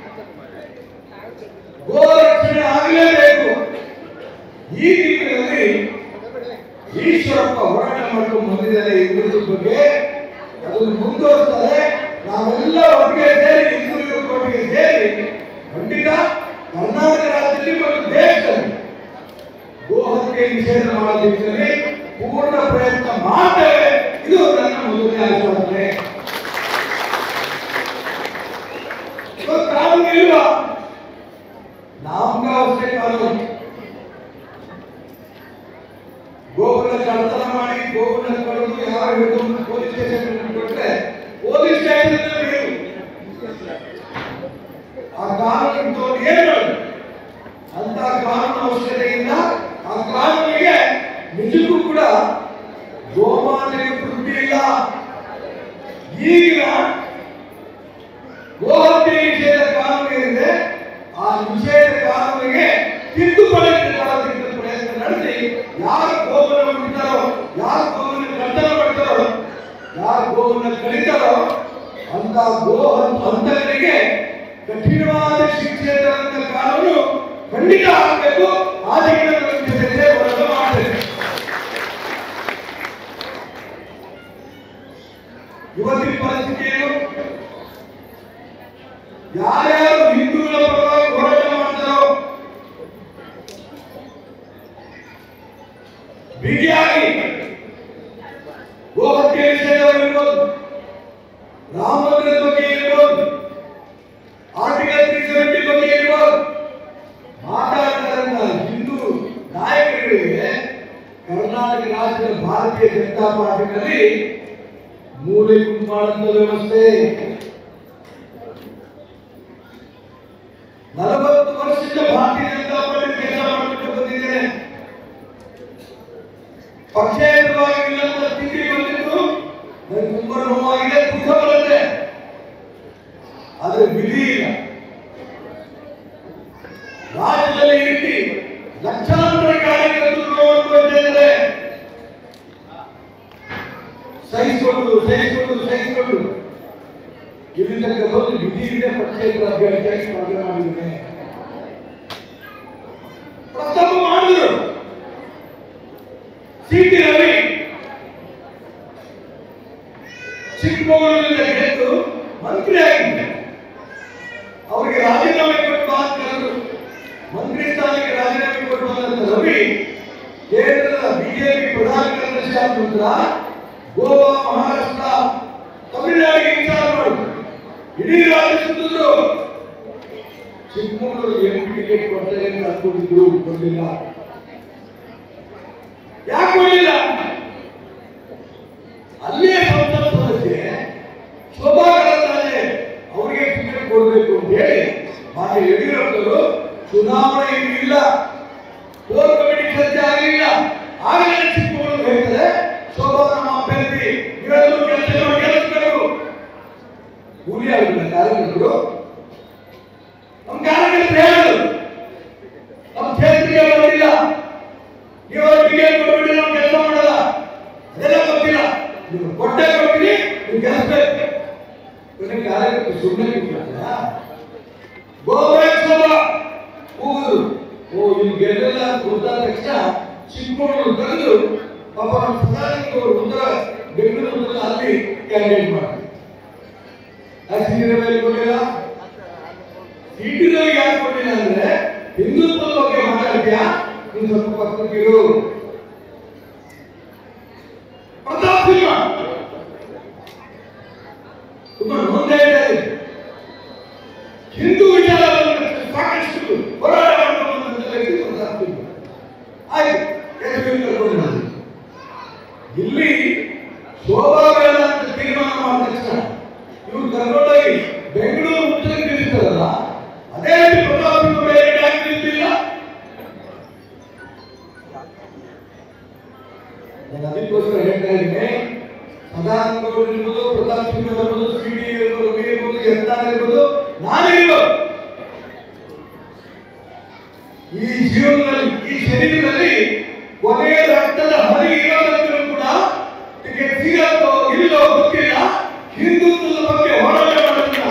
ಗೋರಕ್ಷಣೆ ಆಗಲೇಬೇಕು. ಈ ದಿಕ್ಕಿನಲ್ಲಿ ಈಶ್ವರಪ್ಪ ಹೋರಾಟ ಮಾಡ್ಕೊಂಡು ಬಂದಿದ್ದಾರೆ. ಹಿಂದುಳಿದ ಬಗ್ಗೆ ಅದನ್ನು ಮುಂದುವರಿಸ್ತಾರೆ. ನಾವೆಲ್ಲ ಒಟ್ಟಿಗೆ ಸೇರಿ ಹಿಂದುಳಿದ ಒಟ್ಟಿಗೆ ಸೇರಿ ಖಂಡಿತ ಕರ್ನಾಟಕ ರಾಜ್ಯದಲ್ಲಿ ಮತ್ತು ದೇಶದಲ್ಲಿ ಗೋಹತ್ಯೆ ನಿಷೇಧ ಮಾಡೋದಕ್ಕೆ ಪೂರ್ಣ ಪ್ರಯತ್ನ ಮಾಡ್ತೇವೆ. ಇದು ನನ್ನ ಮೊದಲನೇ ಆಶ್ವಾಸನೆ. ಕಾನೂನು ಇಲ್ವಾ? ನಾಮಕಾವಸ್ಥೆ ಕಾನೂನು. ಗೋವುನ ಕಳ್ಳತನ ಮಾಡಿ ಗೋವುನ ಕಳೆದು ಯಾರು ಹಿಡಿದು ಪೊಲೀಸ್ ಸ್ಟೇಷನ್ ಕೊಟ್ಟರೆ ಪೊಲೀಸ್ ಸ್ಟೇಷನ್ ಬೇಕು. ಆ ಕಾನೂನು ಏನು ಮಾಡೋದು? ಅಂತ ಕಾನೂನು ಅವಶ್ಯಕತೆಯಿಂದ ಆ ಕಾನೂನಿಗೆ ನಿಜಕ್ಕೂ ಕೂಡ ಗೋಮಾತೆಗೆ ತೃಪ್ತಿ ಇಲ್ಲ. ಈಗ ಗೋಹತ್ಯೆ ನಿಷೇಧ ಕಾನೂನು ಏನಿದೆ ಆ ನಿಷೇಧ ಕಾನೂನಿಗೆ ತಿದ್ದುಪಡಿ ತರೋದಕ್ಕೆ ಪ್ರಯತ್ನ ನಡೆಸಿ ಯಾರು ಗೋವನ್ನು ಬಿಡ್ತಾರೋ, ಯಾರು ಗೋವನ್ನು ಕಳ್ಳತನ ಮಾಡ್ತಾರೋ, ಯಾರು ಗೋವನ್ನು ಕಡಿತಾರೋ ಅಂತ ಗೋ ಹಂತಕರಿಗೆ ಕಠಿಣವಾದ ಶಿಕ್ಷೆ ತರಂತ ಕಾನೂನು ಖಂಡಿತ ಆಗಬೇಕು. ಆ ದಿಕ್ಕಿನಲ್ಲಿ ಹೋರಾಟ ಮಾಡಬೇಕು. ಇವತ್ತಿನ ಪರಿಸ್ಥಿತಿ ಏನು? ಯಾರ್ಯಾರು ಹಿಂದೂಗಳ ಪರವಾಗಿ ಹೋರಾಟ ಮಾಡ್ತಾರೋ ಬಿಗಿಯಾಗಿ ಗೋಹತ್ಯೆ ವಿಷಯವಿರ್ಬೋದು, ರಾಮ ಮಂದಿರದ ಬಗ್ಗೆ ಇರ್ಬೋದು, ಆರ್ಟಿಕಲ್ ತ್ರೀ ಸೆವೆಂಟಿ ಬಗ್ಗೆ ಇರ್ಬೋದು, ಮಾತಾಡ್ತಾರಂತ ಹಿಂದೂ ನಾಯಕರಿಗೆ ಕರ್ನಾಟಕ ರಾಜ್ಯದ ಭಾರತೀಯ ಜನತಾ ಪಾರ್ಟಿನಲ್ಲಿ ಮೂಲೆ ಗುಂಪು ಮಾಡುವಂತ ವ್ಯವಸ್ಥೆ. ನಲವತ್ತು ವರ್ಷದಿಂದ ಭಾರತೀಯ ಜನತಾ ಪಾರ್ಟಿ ಕೆಲಸ ಮಾಡಿಕೊಂಡು ಬಂದಿದ್ದೇನೆ. ಪಕ್ಷೇತರವಾಗಿ ಇಲ್ಲದ ಸ್ಥಿತಿ ಬಂದಿದ್ದು ನನಗೆ ತುಂಬಾ ನೋವಾಗಿದೆ, ದುಃಖ ಬರುತ್ತೆ. ಆದ್ರೆ ವಿಧಿ ಇಲ್ಲ. ರಾಜ್ಯದಲ್ಲಿ ಇಟ್ಟು ಲಕ್ಷಾಂತರ ಕಾರ್ಯಕರ್ತರು ನೋಡುತ್ತಿದ್ದಾರೆ. ಸಹಿಸಿಕೊಂಡು ಸಹಿಸಿಕೊಂಡು ಸಹಿಸಿಕೊಂಡು ಇಲ್ಲಿ ತನಕ ಬಂದು ವಿಧಿ ಇದೆ. ಪಕ್ಷೇತರ ಅಭ್ಯರ್ಥಿಯಾಗಿ ಸ್ಪರ್ಧೆ ಮಾಡಿದ್ದೇನೆ. ಪ್ರಸ್ತಾಪ ಮಾಡಿದ್ರು. ಸಿ ಟಿ ರವಿ ಚಿಕ್ಕಮಗಳೂರಿನಿಂದ ಗೆದ್ದು ಮಂತ್ರಿ ಆಗಿದ್ದೆ. ಅವರಿಗೆ ರಾಜೀನಾಮೆ ಕೊಟ್ಟು ಮಾತನಾಡಿದ್ರು. ಮಂತ್ರಿ ಸ್ಥಾನಕ್ಕೆ ರಾಜೀನಾಮೆ ಕೊಟ್ಟು ಬಂದಂತ ರವಿ ಕೇಂದ್ರದ ಬಿಜೆಪಿ ಪ್ರಧಾನ ಕಾರ್ಯದರ್ಶಿ ಆದ ನಂತರ ಗೋವಾ, ಮಹಾರಾಷ್ಟ್ರ, ತಮಿಳುನಾಡಿಗೆ ವಿಚಾರ ಮಾಡಿದ್ರು. ಇಡೀ ರಾಜ್ಯ ಸುತ್ತಿದ್ರು. ಚಿಕ್ಕಮಗಳೂರು ಎಂ ಪಿ ಟಿಕೆಟ್ ಕೊಡ್ತಾರೆ ಅಂತ ಅನ್ಕೊಂಡಿದ್ರು, ಕೊಡಲಿಲ್ಲ. ಯಾಕೆ ಕೊಡಲಿಲ್ಲ? ಅಲ್ಲಿಯೇ ಸಂಸತ್ ಸದಸ್ಯೆ ಶೋಭಾ ಕರಂದ್ಲಾಜೆ ಅವರಿಗೆ ಟಿಕೆಟ್ ಕೊಡಬೇಕು ಅಂತ ಹೇಳಿ ಮಾನ್ಯ ಯಡಿಯೂರಪ್ಪರು ಚುನಾವಣೆ ಇಲ್ಲ, ಕೋರ್ ಕಮಿಟಿ ಚರ್ಚೆ ಆಗಲಿಲ್ಲ. ಆಗಲೇ ಚಿಕ್ಕಮಗಳೂರು ಹೇಳ್ತಾರೆ ಶೋಭಾ ನಮ್ಮ ಅಭ್ಯರ್ಥಿ, ಇವೆಲ್ಲರೂ ಕೆಲಸ ಗೆಲ್ಲಿಸಬೇಕು. ಕೂಲಿ ಆಗಿಲ್ಲ ಕಾರ್ಯಕರ್ತರು. ನಮ್ಮ ಕಾರ್ಯಕರ್ತರು ಹೇಳೋದು ನಮ್ಮ ಕ್ಷೇತ್ರಕ್ಕೆ ಬರೋದಿಲ್ಲ, ನೀವು ಟಿಕೆಟ್ ಕೊಡ್ಬಿಡಿ, ನಾವು ಕೆಲಸ ಮಾಡಲ್ಲ. ಅದೆಲ್ಲ ಗೊತ್ತಿಲ್ಲ. ನೀವು ಕೊಟ್ಟೆ ಕೊಡ್ತೀರಿ, ನೀವು ಗೆಲ್ಲಿಸಬೇಕು. ಕೊನೆ ಕಾರ್ಯಕರ್ತರು ಸುಮ್ಮನೆ ಕೂತ್ಕೊಂಡ್ರ ಗೋವಾ ಕೂಗುದು. ಓ ಇಲ್ಲಿ ಗೆಲ್ಲಲ್ಲ ಗೊತ್ತಾದ ತಕ್ಷಣ ಚಿಕ್ಕಮಗಳೂರು ತಂದು ಪಾಪ ನಮ್ಮ ಸದಾನಂದವರು ಉತ್ತರ ಬೆಂಗಳೂರು ಉತ್ತರ ಅಲ್ಲಿ ಕ್ಯಾಂಡಿಡೇಟ್ ಮಾಡ್ತಾರೆ. ಆ ಸೀರೆ ಮೇಲೆ ಕೊಡಲಿಲ್ಲ. ಸೀಟಿನಲ್ಲಿ ಯಾಕೆ ಕೊಡಲಿಲ್ಲ ಅಂದ್ರೆ ಹಿಂದುತ್ವದ ಬಗ್ಗೆ ಮಾತಾಡ್ತೀಯಾ, ನೀನು ಸ್ವಲ್ಪ ಪಕ್ಕಕ್ಕಿರು. ಪ್ರತಾಪ್ ಸಿಂಹ ತುಂಬಾ ನೊಂದೇ ಇದೆ. ಹಿಂದೂ ವಿಚಾರವನ್ನು ಸಾಕಷ್ಟು ಹೋರಾಟ ಮಾಡಿಕೊಂಡು ವ್ಯಕ್ತಿ ಪ್ರತಾಪ್ ಸಿಂಹ. ಆಯ್ತು, ಇಲ್ಲಿ ಶೋಭಾ ಬೇಡ ಅಂತ ತೀರ್ಮಾನ ಮಾಡಿದ ತಕ್ಷಣ ಇವರು ಕರ್ಕೊಂಡೋಗಿ ಬೆಂಗಳೂರು ಉತ್ತರಕ್ಕೆ ನಿಲ್ಲಿಸ್ತಾರಲ್ಲ, ಅದೇ ರೀತಿ ಪ್ರತಾಪ್ ಸಿಂಹ ಬೇರೆ ಯಾಕೆ ನಿಲ್ತಿಲ್ಲ? ನಾನು ಅದಕ್ಕೋಸ್ಕರ ಹೇಳ್ತಾ ಇದ್ದೀನಿ, ಸದಾನಂದ ಗೌಡ ಇರ್ಬೋದು, ಪ್ರತಾಪ್ ಸಿಂಹ ಇರ್ಬೋದು, ಸಿ ಡಿ ಇರ್ಬೋದು, ರವಿ ಇರ್ಬೋದು, ಎಂತ ಇರ್ಬೋದು, ನಾನಿರೋ ಈ ಜೀವನದಲ್ಲಿ ಈ ಶರೀರದಲ್ಲಿ ಕೊನೆಯ ರಕ್ತದ ಹರಿ ಇರೋದಕ್ಕೂ ಕೂಡ ಟಿಕೆಟ್ ಸಿಗತ್ತೋ ಇಲ್ಲೋ ಗೊತ್ತಿಲ್ಲ. ಹಿಂದುತ್ವದ ಬಗ್ಗೆ ಹೋರಾಟ ಮಾಡೋದಿಲ್ಲ.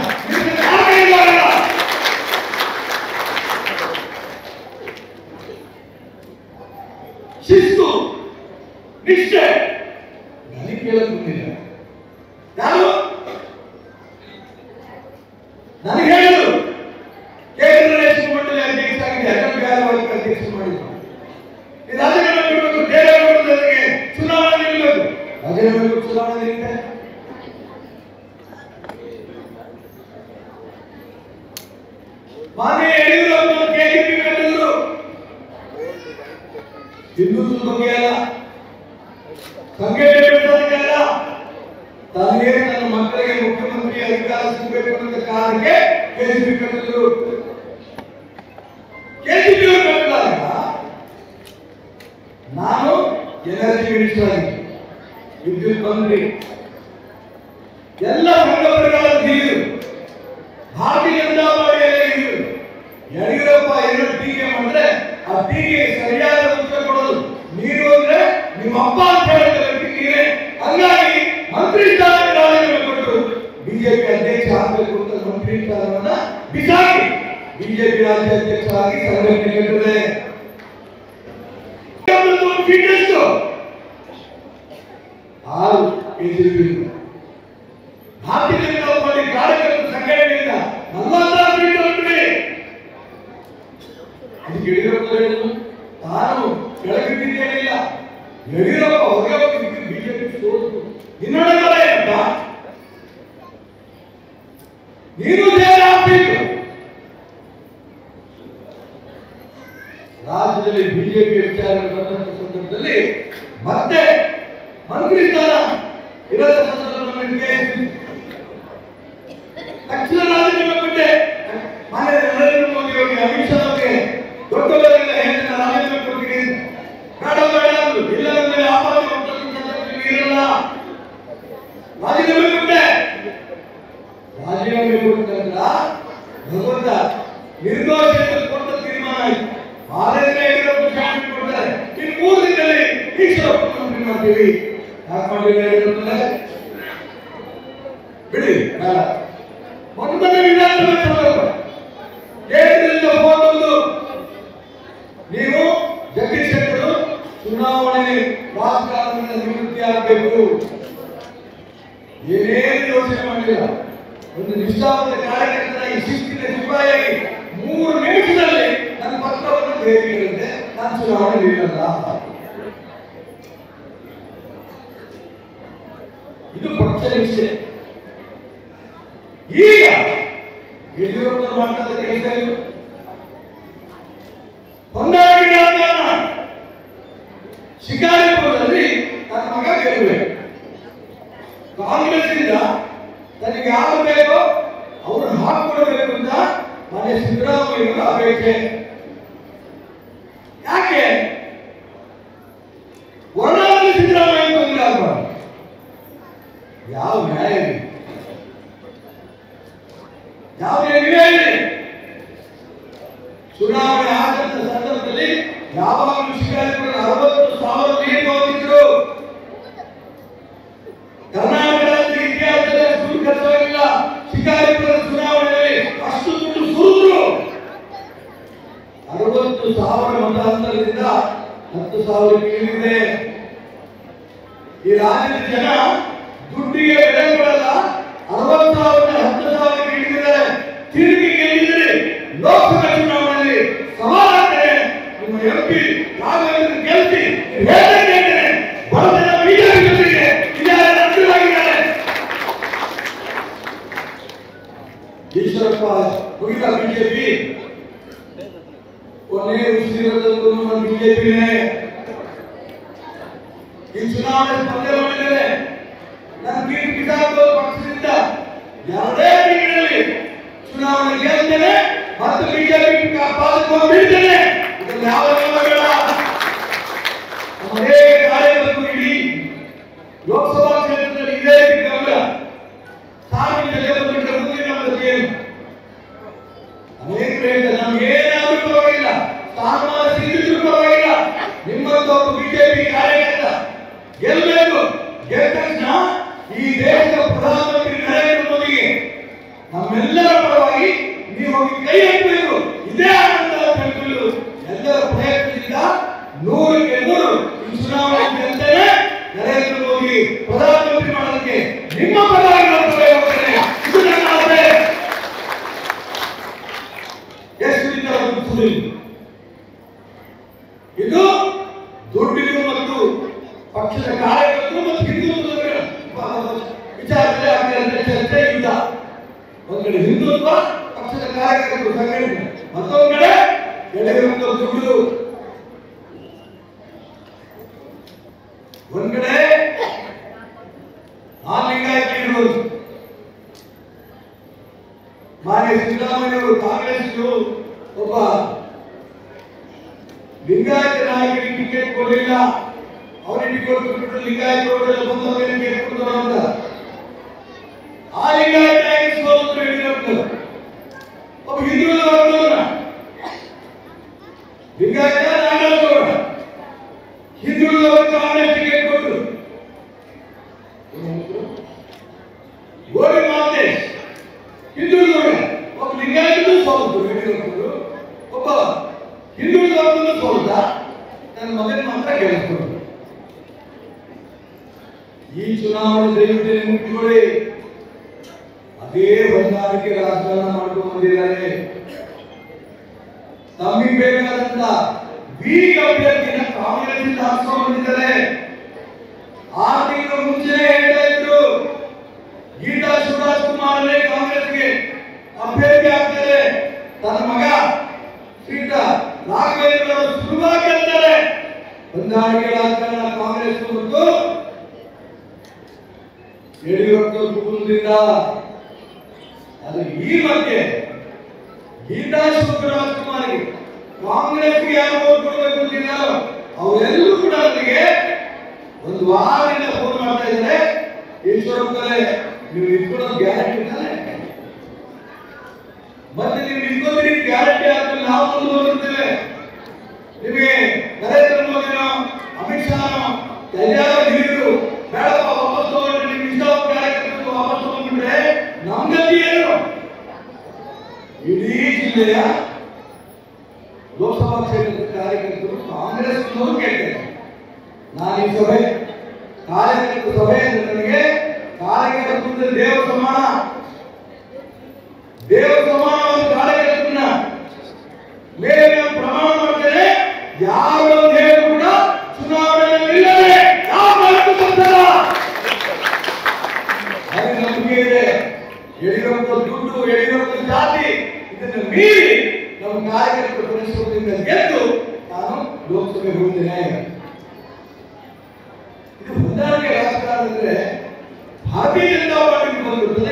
ಶಿಸ್ತು ನಿಷ್ಠೆ ನನಗೆ ಕೇಳಕ್ ಬಂದಿಲ್ಲ. ಯಾರು ನನಗೆ ಹೇಳಿದ್ರು ಕೇಂದ್ರ ರೇಷ್ಮೆ ಮಂಡಳಿ ಅಧ್ಯಕ್ಷ ಆಗಿದೆ, ಅಟಲ್ ಬಿಹಾರಿ ವಾಜಪೇಯಿ ಅಧ್ಯಕ್ಷ ಮಾಡಿದ್ರು. ಈ ರಾಜೀನಾಮೆ ಕೊಡಬೇಕು, ದೇವೇಗೌಡರಿಗೆ ಚುನಾವಣೆ ನಿಲ್ಲಬೇಕು. ರಾಜೀನಾಮೆ ಚುನಾವಣೆ ನಿಲ್ಲದೆ ಮಾನ್ಯ ಯಡಿಯೂರಪ್ಪ ಕೆಜಿಪಿ ಕಟ್ಟಿದ್ರು. ಹಿಂದುತ್ವದ ಬಗ್ಗೆ ಅಲ್ಲ, ಸಂಘಟನೆ ಬೆಳೆಸೋದಕ್ಕೆ ಅಲ್ಲ, ತನಗೆ ನನ್ನ ಮಕ್ಕಳಿಗೆ ಮುಖ್ಯಮಂತ್ರಿ ಅಧಿಕಾರ ಸಿಗಬೇಕು ಅನ್ನೋ ಕಾರಣಕ್ಕೆ ಕೆಜಿಪಿ ಕಟ್ಟಿದ್ರು. ಕೆಜಿಪಿ ಕಟ್ಟಿದಾಗ ನಾನು ಎನರ್ಜಿ ಮಿನಿಸ್ಟರ್ ಆಗಿದ್ದೆ, ವಿದ್ಯುತ್ ಮಂತ್ರಿ, ಎಲ್ಲ ಸಂಘಟನೆಗಳ ಹಿರಿಯರು, ಭಾರತೀಯ ಜನತಾ ಪಾರ್ಟಿಯಲ್ಲಿ ಹಿರಿಯರು. ಯಡಿಯೂರಪ್ಪ ಏನೋ ಟೀಕೆ ಮಾಡಿದ್ರೆ ಆ ಟೀಕೆ ಸರಿಯಾದ ಉತ್ತರ ಕೊಡೋದು ನೀನು ಅಂದ್ರೆ ನಿಮ್ಮ ಅಪ್ಪ ಅಂತ ಹೇಳ್ತಾರೆ ನೀವೇ. ಹಂಗಾಗಿ ಮಂತ್ರಿ ಸ್ಥಾನಕ್ಕೆ ರಾಜೀನಾಮೆ ಕೊಟ್ಟರು. ಬಿಜೆಪಿ ಅಧ್ಯಕ್ಷ ಆಗಬೇಕು ಅಂತ ಮಂತ್ರಿ ಸ್ಥಾನವನ್ನ ಬಿಸಾಕಿ ಬಿಜೆಪಿ ರಾಜ್ಯಾಧ್ಯಕ್ಷರಾಗಿ ಸಂಘಟನೆ ಕಟ್ಟಿದೆ. ಆರು ಕೆಜಿಪಿ ಭಾರತೀಯ ಜನತಾ ಪಾರ್ಟಿ ಕಾರ್ಯಕರ್ತರ ಸಂಘಟನೆಯಿಂದ ನಲವತ್ತಾರು ಸೀಟು ಹೊರಟ್ರಿ. ಅದಕ್ಕೆ ಯಡಿಯೂರಪ್ಪ ಹೇಳಿದ್ರು ತಾನು ಕೆಳಗಿದ್ದೇನಿಲ್ಲ, ಯಡಿಯೂರಪ್ಪ ಹೊರಗೆ ಹೋಗಿದ್ದು ಬಿಜೆಪಿ ಸೋತು ಇನ್ನೊಂದಲ್ಲ ಅಂತ ನೀನು ಸೇವೆ ಆಗ್ಬೇಕು. ರಾಜ್ಯದಲ್ಲಿ ಬಿಜೆಪಿ ವಿಚಾರ ಬಂದಂತ ಸಂದರ್ಭದಲ್ಲಿ ಮತ್ತೆ ಮಂತ್ರಿ ಸ್ಥಾನ ಇರದ ಸಂದರ್ಭದಲ್ಲಿ ತಕ್ಷಣ ರಾಜೀನಾಮೆ ಕೊಟ್ಟೆ. ಮಾನ್ಯ ನರೇಂದ್ರ ಮೋದಿ ಅವರಿಗೆ, ಅಮಿತ್ ಶಾ ಅವರಿಗೆ ದೊಡ್ಡವರೆಲ್ಲ ಹೇಳಿದ ರಾಜೀನಾಮೆ ಕೊಡ್ತೀನಿ, ಬೇಡ ಬೇಡ ಅಂದ್ರು. ಇಲ್ಲ ಅಂದ್ರೆ ಆಪಾದನೆ ಇರಲ್ಲ, ರಾಜೀನಾಮೆ ಕೊಟ್ಟೆ. ರಾಜೀನಾಮೆ ಕೊಟ್ಟಂದ್ರ ಭಗವಂತ ನಿರ್ದೋಷ ಕೊಟ್ಟ ತೀರ್ಮಾನ ಆಯ್ತು. ಆದ್ರೆ ಯಡಿಯೂರಪ್ಪ ಶಾಂತಿ ಕೊಡ್ತಾರೆ, ಇನ್ನು ಮೂರು ದಿನದಲ್ಲಿ ಈಶ್ವರಪ್ಪ ಮಂತ್ರಿ ಮಾಡ್ತೀವಿ. ಯಾಕೆ ಮಾಡಿಲ್ಲ ಯಡಿಯೂರಪ್ಪನೇ? ಬಿಡಿ ಬೇಡ. ಮೊದಲನೇ ವಿಧಾನಸಭೆ ಸಂದರ್ಭ ಕೇಂದ್ರದಿಂದ ಫೋನ್ ಬಂದು ನೀವು ಜಗದೀಶ್ ಶೆಟ್ಟರು ಚುನಾವಣೆ ರಾಜಕಾರಣದಿಂದ ನಿವೃತ್ತಿ ಆಗಬೇಕು. ಏನೇನು ಯೋಚನೆ ಮಾಡಲಿಲ್ಲ. ಒಂದು ನಿಷ್ಠಾವಂತ ಕಾರ್ಯಕರ್ತನಾಗಿ ಶಿಸ್ತಿನ ಸಿಪಾಯಿಯಾಗಿ ಮೂರು ನಿಮಿಷದಲ್ಲಿ ನನ್ನ ಪತ್ರವನ್ನು ಬೇರೆ ನಾನು ಚುನಾವಣೆ ನಿಲ್ಲಲ್ಲ. ಇದು ಪಕ್ಷ ನಿಷ್ಠೆ. ಈಗ ಯಡಿಯೂರಪ್ಪ ಮಾಡ್ತಾ ಕೆಲಸ ಇದು ಹೊಂದಾಣಿಕೆ ಶಿಕಾರಿಪುರದಲ್ಲಿ ನನ್ನ ಮಗ ಗೆಲ್ಲಬೇಕು. ಕಾಂಗ್ರೆಸ್ ಇಂದ ತನಗೆ ಯಾರು ಬೇಕೋ ಅವರು ಹಾಕೊಡಬೇಕು ಅಂತ ಮನೆ ಸಿದ್ದರಾಮಯ್ಯ ಅಪೇಕ್ಷೆ. ಯಾಕೆ ವರ್ಣಾಲಿ ಸಿದ್ದರಾಮಯ್ಯ ತೊಂದರೆ ಆಗಬಾರ್ದು? ಯಾವ ನ್ಯಾಯ ಇದೆ? ಯಾವುದೇ ನ್ಯಾಯ ಇದೆ? ಚುನಾವಣೆ ಆದಂತ ಸಂದರ್ಭದಲ್ಲಿ ಯಾವಾಗಲೂ ಶಿಕಾರಿಪುರ ಅರವತ್ತು ಸಾವಿರ ಲೀಡ್ ಹೋಗಿದ್ರು. ಕರ್ನಾಟಕ ರಾಜ್ಯದ ಇತಿಹಾಸದಲ್ಲಿ ಅಷ್ಟು ಖರ್ಚಾಗಿಲ್ಲ. ಶಿಕಾರಿಪುರ ಚುನಾವಣೆಯಲ್ಲಿ ಅಷ್ಟು ದುಡ್ಡು ಸುರಿದ್ರು. ಅರವತ್ತು ಸಾವಿರ ಮತಾಂತರದಿಂದ ಹತ್ತು ಸಾವಿರ ಇಳಿದಿದೆ. ಈ ರಾಜ್ಯದ ಜನ ದುಡ್ಡಿಗೆ ಬೆಲೆ ಕೊಡಲ್ಲ. ಅರವತ್ತು ಸಾವಿರ ಹತ್ತು ಸಾವಿರ ಇಳಿದಿದ್ದಾರೆ. ತಿರುಗಿ ಗೆಲ್ಲಿದ್ರೆ ಲೋಕಸಭಾ ಚುನಾವಣೆಯಲ್ಲಿ ಸವಾಲಾಗ್ತದೆ. ನಿಮ್ಮ ಎಂಪಿ ರಾಘವೇಂದ್ರ ಗೆಲ್ತಿ ಹೇಳ್ತೇನೆ ಬಡತನ ಬಿಜೆಪಿ ಜೊತೆಗೆ ಇದ್ದಾರೆ ಅಡ್ಡವಾಗಿದ್ದಾರೆ. ಈಶ್ವರಪ್ಪ ಹೋಗಿಲ್ಲ ಬಿಜೆಪಿ. ಕೊನೆ ಉಸಿರಿರೋದಕ್ಕೂ ನಮ್ಮ ಬಿಜೆಪಿನೇ. ಈ ಚುನಾವಣೆ ಸ್ಪರ್ಧೆ ಮಾಡಿದ್ದೇನೆ. ನನ್ನ ಕೀರ್ತಿ ಕಿಸಾನ್ ಪಕ್ಷದಿಂದ ಯಾವುದೇ ತಿಂಗಳಲ್ಲಿ ಚುನಾವಣೆ ಗೆಲ್ತೇನೆ ಮತ್ತು ಬಿಜೆಪಿ ಪಾದಕೊಂಡು ಬೀಳ್ತೇನೆ. ಇದನ್ನು ಯಾವ ಬೇಡ. ನಮ್ಮದೇ ಕಾರ್ಯಕರ್ತರು ಇಡೀ ಲೋಕಸಭಾ ಕ್ಷೇತ್ರದಲ್ಲಿ ಇದೇ ರೀತಿ ಗಮನ ಸಾರ್ವಜನಿಕ ಮುಂದಿನ ಏನು ಹೋಗಿ ಕೈ ಹಾಕಬೇಕು. ಇದೇ ಆನಂದ ಬೆಂಗಳೂರು ಎಲ್ಲರ ಪ್ರಯತ್ನದಿಂದ ನೂರಕ್ಕೆ ನೂರು ಈ ಚುನಾವಣೆ ಗೆಲ್ತೇನೆ. ನರೇಂದ್ರ ಮೋದಿ ಪ್ರಧಾನಮಂತ್ರಿ ಮಾಡೋದಕ್ಕೆ ನಿಮ್ಮ ಪರವಾಗಿ ಹೋಗ್ತೇನೆ. ಇದು ನನ್ನ ಆಸೆ. ಎಷ್ಟು ರೀತಿಯ ದುಡ್ಡು ಇದು ದುಡ್ಡಿಗೂ ಮತ್ತು ಪಕ್ಷದ ಕಾರ್ಯಕರ್ತರು ಮತ್ತು ಹಿಂದುತ್ವದ ವಿಚಾರದಲ್ಲಿ ಆಗ್ತದೆ ಚರ್ಚೆ ಇಲ್ಲ. ಒಂದ್ ಕಡೆ ಹಿಂದುತ್ವ ಪಕ್ಷದ ಕಾರ್ಯಕರ್ತರು ಸಂಘಟನೆ, ಮತ್ತೊಂದು ಕಡೆ ಎಳೆಯುವಂತ ದುಡ್ಡು. ಒಂದ್ ಕಡೆ ಆ ಲಿಂಗಾಯತರು ಮಾನ್ಯ ಸಿದ್ದರಾಮಯ್ಯವರು ಕಾಂಗ್ರೆಸ್ ಒಬ್ಬ ಲಿಂಗಾಯತ ನಾಯಕರಿಗೆ ಟಿಕೆಟ್ ಕೊಡಲಿಲ್ಲ. ಅವರಿಗೆ ಟಿಕೆಟ್ ಕೊಟ್ಬಿಟ್ಟು ಲಿಂಗಾಯತರವರೆಲ್ಲ ಬಂದು ಅವರಿಗೆ ಟಿಕೆಟ್ ಕೊಡ್ತಾರ ಅಂತ ಆ ಲಿಂಗಾಯತ ನಾಯಕ ಸೋಲರು ಹೇಳಿದ್ರು. ಒಬ್ಬ ಹಿಂದುಳಿದ ವರ್ಗದವರ ಲಿಂಗಾಯತ ನಾಯಕರವರ ಹಿಂದುಳಿದ ವರ್ಗ ಕಾಂಗ್ರೆಸ್ ಟಿಕೆಟ್ ಕೊಟ್ಟರು. ಗೋಡಿ ಮಾತೇಶ್ ಹಿಂದುಳಿದವರು ಒಬ್ಬ ಲಿಂಗಾಯತರು ಸೋಲರು ಹೇಳಿದ್ರು. ಒಬ್ಬ ಹಿಂದುಳಿದ ವರ್ಗದ ಸೋಲ್ದ ನನ್ನ ಮಗನ ಮಾತ್ರ ಗೆಲ್ಲಿಸ್ಕೊಂಡು ಈ ಚುನಾವಣೆ ದಯವಿಟ್ಟು ಮುಗಿದುಕೊಳ್ಳಿ. ಅದೇ ಹೊಂದಾಣಿಕೆ ರಾಜಕಾರಣ ಮಾಡ್ಕೊಂಡು ಬಂದಿದ್ದಾರೆ. ತಮಗೆ ಬೇಕಾದಂತ ವೀಕ್ ಅಭ್ಯರ್ಥಿನ ಕಾಂಗ್ರೆಸ್ ಇಂದ ಹಾಕ್ಸ್ಕೊಂಡು ಬಂದಿದ್ದಾರೆ. ಆರು ತಿಂಗಳ ಮುಂಚೆನೆ ಹೇಳ್ತಾ ಇದ್ರು ಗೀತಾ ಶಿವರಾಜ್ ಕುಮಾರನೇ ಕಾಂಗ್ರೆಸ್ಗೆ ಅಭ್ಯರ್ಥಿ ಆಗ್ತಾರೆ. ತನ್ನ ಮಗ ಶ್ರೀತ ರಾಘವೇಂದ್ರ ಅವರು ಸುಲಭವಾಗಿ ಗೆಲ್ತಾರೆ. ಹೊಂದಾಣಿಕೆ ರಾಜಕಾರಣ ಕಾಂಗ್ರೆಸ್ ಮತ್ತು ಯಡಿಯೂರಪ್ಪ ಕುಟುಂಬದಿಂದ. ಅದು ಈ ಮಧ್ಯೆ ಗೀತಾ ಶಿವರಾಜ್ ಕುಮಾರ್ಗೆ ಕಾಂಗ್ರೆಸ್ಗೆ ಯಾರು ವೋಟ್ ಕೊಡಬೇಕು ಅಂತಿಲ್ಲ. ಅವರೆಲ್ಲರೂ ಕೂಡ ನನಗೆ ಒಂದು ವಾರದಿಂದ ಫೋನ್ ಮಾಡ್ತಾ ಇದ್ದಾರೆ. ಈಶ್ವರಪ್ಪರೇ ನೀವು ಇಟ್ಕೊಳ್ಳೋದು ಗ್ಯಾರಂಟಿ ತಾನೆ, ಮತ್ತೆ ನೀವು ನಿಂತ್ಕೋತೀರಿ ಗ್ಯಾರಂಟಿ ಆದ್ಮೇಲೆ ನಾವು ಮುಂದುವರಿಸ್ತೇವೆ. ನಿಮಗೆ ನರೇಂದ್ರ ಮೋದಿನೋ ಅಮಿತ್ ಶಾನೋ ಎಲ್ಲಾರು ಹಿರಿಯರು ಬೇಡಪ್ಪ ವಾಪಸ್ ತಗೊಂಡ್ರೆ ನಿಮ್ಗೆ ಇಷ್ಟ ಕಾರ್ಯಕರ್ತರು ವಾಪಸ್ ತಗೊಂಡ್ಬಿಟ್ರೆ ನಮ್ಮ ಗತಿ ಏನು? ಇಡೀ ಜಿಲ್ಲೆಯ ಲೋಕಸಭಾ ಕ್ಷೇತ್ರದ ಕಾರ್ಯಕರ್ತರು ಕಾಂಗ್ರೆಸ್ ಕೇಳ್ತಾರೆ. ನಾನು ಈ ಸಭೆ ಕಾರ್ಯಕರ್ತರ ಸಭೆ ಅಂದ್ರೆ ನನಗೆ ಕಾರ್ಯಕರ್ತರು ದೇವ ಸಮಾನ. ದೇವ ಸಮಾನವಾದ ಕಾರ್ಯಕರ್ತರನ್ನ ಮೇಲೆ ನಾನು ಪ್ರಮಾಣ ಮಾಡ್ತೇನೆ. ಯಾವ ದೇವರು ಕೂಡ ಚುನಾವಣೆಯಲ್ಲಿ ನಿಲ್ಲದೆ ಯಾವ ಮಾತು ಬರ್ತಾರ ಹಾಗೆ ನಂಬಿಕೆ ಇದೆ. ಯಡಿಯೂರಪ್ಪ ದುಡ್ಡು, ಯಡಿಯೂರಪ್ಪ ಜಾತಿ ಇದನ್ನು ಮೀರಿ ನಮ್ಮ ಕಾರ್ಯಕರ್ತರ ಪರಿಶ್ರಮದಿಂದ ಗೆದ್ದು ನಾನು ಲೋಕಸಭೆಗೆ ಹೋಗ್ತೇನೆ. ಇದು ಹೊಂದಾಣಿಕೆ ರಾಜಕಾರಣ ಅಂದ್ರೆ ಭಾರತೀಯ ಜನತಾ ಪಾರ್ಟಿ ಬಂದಿರ್ತದೆ.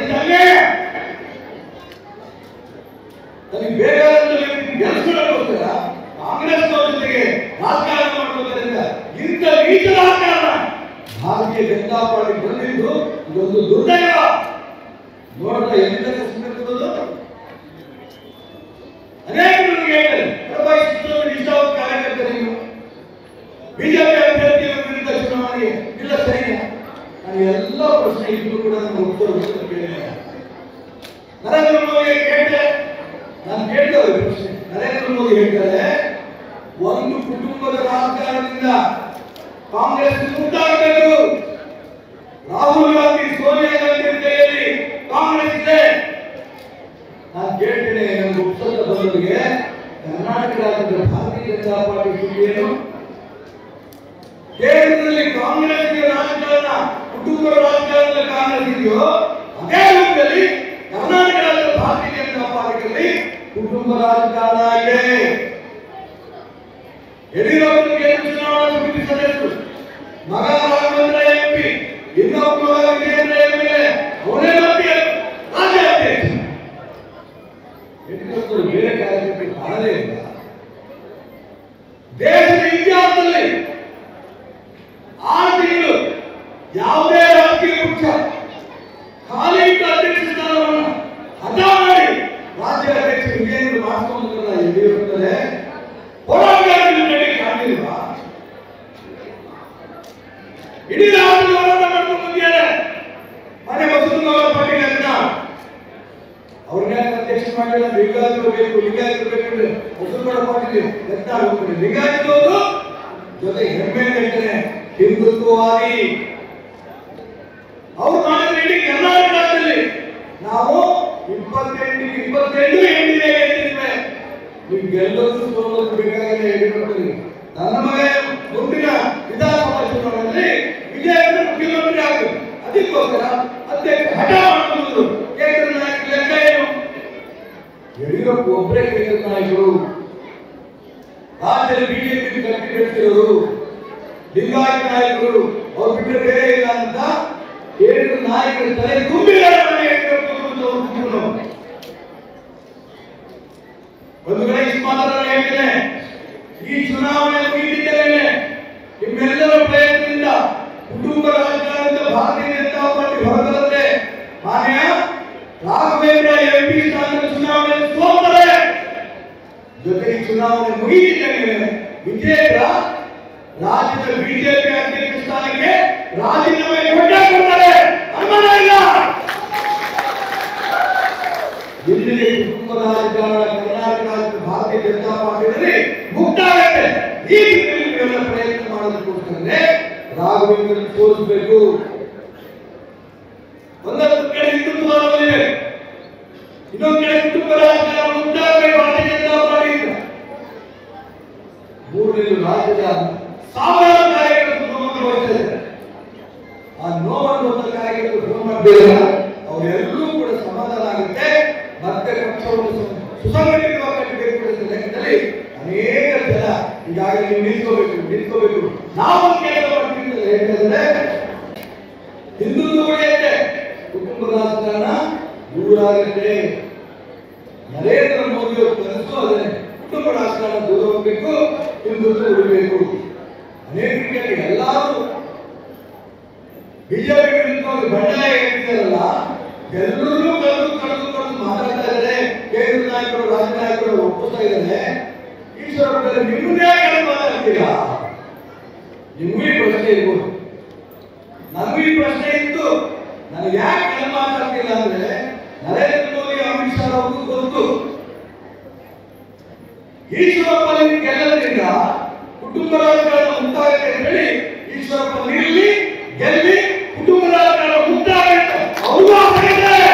ನನಗೆ ಬೇಕಾದಂತ ಗೆಲ್ಸ್ಕೊಳ್ಳೋಕ್ಕೋಸ್ಕರ ಕಾಂಗ್ರೆಸ್ ಜೊತೆಗೆ ರಾಜಕಾರಣ ಮಾಡೋದ್ರಿಂದ ಇಂಥ ನೀಚ ರಾಜಕಾರಣ ಭಾರತೀಯ ಜನತಾ ಪಾರ್ಟಿ ಬಂದಿದ್ದು ಇದೊಂದು ದುರ್ದೈವ. ನೋಡ್ತಾ ಎಲ್ಲಿಂದ ಸುಮ್ಮನೆ ಅನೇಕ ನನಗೆ ಹೇಳ್ತಾರೆ ಇಷ್ಟವಾದ ಕಾರ್ಯಕರ್ತ ನೀವು ಬಿಜೆಪಿ ಅಭ್ಯರ್ಥಿ ವಿರುದ್ಧ ಚುನಾವಣೆಗೆ ಇಲ್ಲ ಸರಿನಾ? ನಾನು ಎಲ್ಲ ಪ್ರಶ್ನೆ ಇದ್ದು ಕೂಡ ನನ್ನ ಉತ್ತರ ಕೇಳಿದೆ. ನರೇಂದ್ರ ಮೋದಿ ಕೇಳಿದೆ, ನಾನು ಕೇಳ್ತೇವೆ ಪ್ರಶ್ನೆ. ನರೇಂದ್ರ ಮೋದಿ ಹೇಳ್ತಾರೆ ಒಂದು ಕುಟುಂಬದ ರಾಜಕಾರಣದಿಂದ ಕಾಂಗ್ರೆಸ್ ಮುಕ್ತಾಗಬೇಕು. ರಾಹುಲ್ ಗಾಂಧಿ, ಸೋನಿಯಾ ಗಾಂಧಿ ಕೈಯಲ್ಲಿ ಕಾಂಗ್ರೆಸ್ ಇದೆ. ನಾನು ಕೇಳ್ತೇನೆ ನನ್ನ ಉತ್ತರ ಬಂದವರಿಗೆ ಕರ್ನಾಟಕ ರಾಜ್ಯದ ಭಾರತೀಯ ಜನತಾ ಪಾರ್ಟಿ ಸುದ್ದಿಯನ್ನು ಕೇಂದ್ರದಲ್ಲಿ ಕಾಂಗ್ರೆಸ್ಗೆ ರಾಜಕಾರಣ, ಕುಟುಂಬದ ರಾಜಕಾರಣದ ಕಾಂಗ್ರೆಸ್ ಇದೆಯೋ ಅದೇ ರೂಪದಲ್ಲಿ ಕರ್ನಾಟಕ ರಾಜ್ಯದ ಭಾರತೀಯ ಜನತಾ ಪಾರ್ಟಿಯಲ್ಲಿ ಕುಟುಂಬ ರಾಜಕಾರಣ ಇದೆ. ಯಡಿಯೂರಪ್ಪ ಕೇಂದ್ರ ಚುನಾವಣಾ ಸಮಿತಿ ಸದಸ್ಯರು, ಮಗ ರಾಘವೇಂದ್ರ ಎಂಪಿ, ಇನ್ನೊಬ್ಬ ಮಗ ವಿಜೇಂದ್ರ ಎಂಎಲ್ಎ, ಅವನೇ ಮತ್ತೆ ರಾಜ್ಯ ಅಧ್ಯಕ್ಷ. ಯಡಿಯೂರಪ್ಪರು ಬೇರೆ ಕಾರ್ಯಕರ್ತರು ಕಾಣದೇ ಇಲ್ಲ. ದೇಶದ ಇತಿಹಾಸದಲ್ಲಿ ಆರು ತಿಂಗಳು ಯಾವುದೇ ರಾಜಕೀಯ ಪಕ್ಷ ಖಾಲಿ ಇದ್ದ ಅಧ್ಯಕ್ಷ ಸ್ಥಾನವನ್ನು ಹಠ ಮಾಡಿ ರಾಜ್ಯ ಅಧ್ಯಕ್ಷ ವಿಜೇಂದ್ರ ಮಾಡಿಕೊಂಡ್ರಲ್ಲ ಯಡಿಯೂರಪ್ಪರೇ, ಹೋರಾಟಗಾರರಲ್ಲಿ ಕಾಣಿಲ್ವಾ? ಇಡೀ ರಾಜ್ಯದ ಹೋರಾಟ ಮಾಡ್ಕೊಂಡು ಬಂದಿದ್ದಾರೆ. ಮನೆ ಬಸವನಗೌಡ ಪಾಟೀಲ್ ಅಂತ ಅವ್ರನ್ನೇ ಮತ್ತೆ ಅಧ್ಯಕ್ಷ ಮಾಡಿಲ್ಲ, ಲಿಂಗಾಯತರು ಬೇಕು, ಲಿಂಗಾಯತರು ಬೇಕಂದ್ರೆ ಮುಸಲ್ಮಾನ ಪಾರ್ಟಿ ಯತ್ನಾಳ್ ಹೋಗ್ತಾರೆ. ಲಿಂಗಾಯತರು ಜೊತೆ ಹೆಮ್ಮೆ ಕಟ್ಟನೆ ಹಿಂದುತ್ವವಾದಿ ಅವ್ರು ಮಾಡಿದ್ರೆ ಇಡೀ ಕರ್ನಾಟಕ ರಾಜ್ಯದಲ್ಲಿ ನಾವು ಇಪ್ಪತ್ತೆಂಟಿಗೆ ಇಪ್ಪತ್ತೆಂಟು ಎಂಟಿದೆ ಹೇಳ್ತಿದ್ವಿ. ನಿಮ್ಗೆಲ್ಲರೂ ಸೋಲೋದು ಬೇಕಾಗಿಲ್ಲ ಹೇಳಿಕೊಡ್ತೀವಿ. ನನ್ನ ಮಗ ಮುಂದಿನ ವಿಧಾನಸಭಾ ಚುನಾವಣೆಯಲ್ಲಿ ವಿಜಯಪುರ ಮುಖ್ಯಮಂತ್ರಿ ಆಗಬೇಕು. ಅದಕ್ಕೋಸ್ಕರ ಅಧ್ಯಕ್ಷ ಹಠ ಮಾಡುವುದು ಕೇಂದ್ರ ನಾಯಕರ ಲೆಕ್ಕ ಏನು? ಯಡಿಯೂರಪ್ಪ ಒಬ್ಬರೇ ಕೇಂದ್ರ ನಾಯಕರು, ರಾಜ್ಯದಲ್ಲಿ ಬಿಜೆಪಿ ಕಟ್ಟಿ ಬೆಳೆಸಿರೋರು ಲಿಂಗಾಯತ ನಾಯಕರು, ಅವ್ರು ಬಿಟ್ಟರೆ ಬೇರೆ ಇಲ್ಲ ಅಂತ ಕೇಂದ್ರ ನಾಯಕರ ತಲೆ ತುಂಬಿದ್ದಾರೆ. ಒಂದು ಕಡೆ ಈ ಮಾತನ್ನು ಹೇಳ್ತೇನೆ, ಈ ಚುನಾವಣೆ ಮುಗಿದಿದ್ದೇನೆ. ನಿಮ್ಮೆಲ್ಲರ ಪ್ರಯತ್ನದಿಂದ ಕುಟುಂಬ ರಾಜಕಾರಣದಿಂದ ಭಾರತೀಯ ಜನತಾ ಪಾರ್ಟಿ ಹೊರಬರುತ್ತೆ. ಮಾನ್ಯ ರಾಘವೇಂದ್ರ ಎಂಪಿ ಸ್ಥಾನದ ಚುನಾವಣೆ ಸೋಲ್ತಾರೆ. ಜೊತೆಗೆ ಚುನಾವಣೆ ಮುಗಿದಿದ್ದೇನೆ ವಿಜೇಂದ್ರ ರಾಜ್ಯದ ಬಿಜೆಪಿ ಅಧ್ಯಕ್ಷ ಸ್ಥಾನಕ್ಕೆ ರಾಜೀನಾಮೆ ಕೊಡ್ತಾರೆ. ಅನುಮಾನ ಇಲ್ಲ. ಇಲ್ಲಿಗೆ ಕುಟುಂಬ ರಾಜಕಾರಣ ಕರ್ನಾಟಕ ರಾಜ್ಯದ ಭಾರತೀಯ ಜನತಾ ಪಾರ್ಟಿಯಲ್ಲಿ ಮುಕ್ತಾಯತೆ. ಈ ನಿಟ್ಟಿನಲ್ಲಿ ಪ್ರಯತ್ನ ಮಾಡೋದಕ್ಕೋಸ್ಕರನೇ ರಾಘವೇಂದ್ರ ತೋರಿಸಬೇಕು. ಒಂದೊಂದು ಕಡೆ ಹಿಂದುತ್ವವಾಗಿದೆ, ಇನ್ನೊಂದು ಕಡೆ ಕುಟುಂಬ ರಾಜಕಾರಣ ಮುಕ್ತಾಯಬೇಕು ಭಾರತೀಯ ಜನತಾ ಪಾರ್ಟಿಯಿಂದ. ಮೂರನೇದು ರಾಜ್ಯದ ಸಾವಿರಾರು ಕಾರ್ಯಕರ್ತರು ನೋವನ್ನು ವಹಿಸಿದ್ದಾರೆ. ಆ ನೋವನ್ನು ಹೊತ್ತ ಕಾರ್ಯಕರ್ತರು ಫೋನ್ ಮಾಡಬೇಡ, ಅವರೆಲ್ಲರೂ ಕೂಡ ಸಮಾಧಾನ ಆಗುತ್ತೆ. ಮತ್ತೆ ಪಕ್ಷವನ್ನು ಸುಸಂಘಟಿತವಾಗಿ ಕಟ್ಟಬೇಕು ಅಂತ ಲೆಕ್ಕದಲ್ಲಿ ಅನೇಕ ಜನ ಈಗಾಗಲೇ ನೀವು ನಿಂತ್ಕೋಬೇಕು ನಿಂತ್ಕೋಬೇಕು ನಾವು ಕೆಲಸ ಮಾಡ್ತೀವಿ ಹೇಳ್ತಿದ್ರೆ ಹಿಂದುತ್ವ ಉಳಿಯುತ್ತೆ, ಕುಟುಂಬ ರಾಜಕಾರಣ ದೂರ ಆಗುತ್ತೆ. ನರೇಂದ್ರ ಮೋದಿ ಅವರು ಕನಸು ಅದೇ, ಕುಟುಂಬ ರಾಜಕಾರಣ ದೂರ ಹೋಗ್ಬೇಕು, ಹಿಂದುತ್ವ ಉಳಿಬೇಕು. ಅನೇಕ ಎಲ್ಲರೂ ಬಿಜೆಪಿ ವಿರುದ್ಧವಾಗಿ ಬಂಡಾಯ ಹೇಳ್ತಿದಾರಲ್ಲ, ಎಲ್ಲರೂ ಕಳೆದು ಕಳೆದು ಕಳೆದು ಮಾತಾಡ್ತಾ ಇದ್ದಾರೆ. ಕೇಂದ್ರ ನಾಯಕರು ರಾಜ್ಯ ನಾಯಕರು ಒಪ್ಪಿಸ್ತಾ ಇದ್ದಾರೆ. ಈಶ್ವರ ನಿಮ್ಮನ್ನೇ ಕಳೆದು ಮಾತಾಡ್ತೀರಾ? ನಿಮಗೂ ಈ ಪ್ರಶ್ನೆ ಇರ್ಬೋದು, ನನಗೂ ಈ ಪ್ರಶ್ನೆ ಇತ್ತು. ನನಗೆ ಯಾಕೆ ಕಳೆದು ಮಾತಾಡ್ತಿಲ್ಲ ಅಂದ್ರೆ ನರೇಂದ್ರ ಮೋದಿ ಅಮಿತ್ ಶಾ ಅವ್ರಿಗೂ ಗೊತ್ತು. ಈಶ್ವರಪ್ಪ ಗೆಲ್ಲದ್ರಿಂದ ಕುಟುಂಬ ರಾಜಕಾರಣ ಮುಕ್ತಾಯತೆ ಅಂತ ಹೇಳಿ ಈಶ್ವರಪ್ಪ ನಿಲ್ಲಿ ಗೆಲ್ಲಿ ಕುಟುಂಬ ರಾಜಕಾರಣ ಮುಕ್ತಾಯತೆ ಅವ್ರಿಗೂ ಆಗಿದ್ದಾರೆ.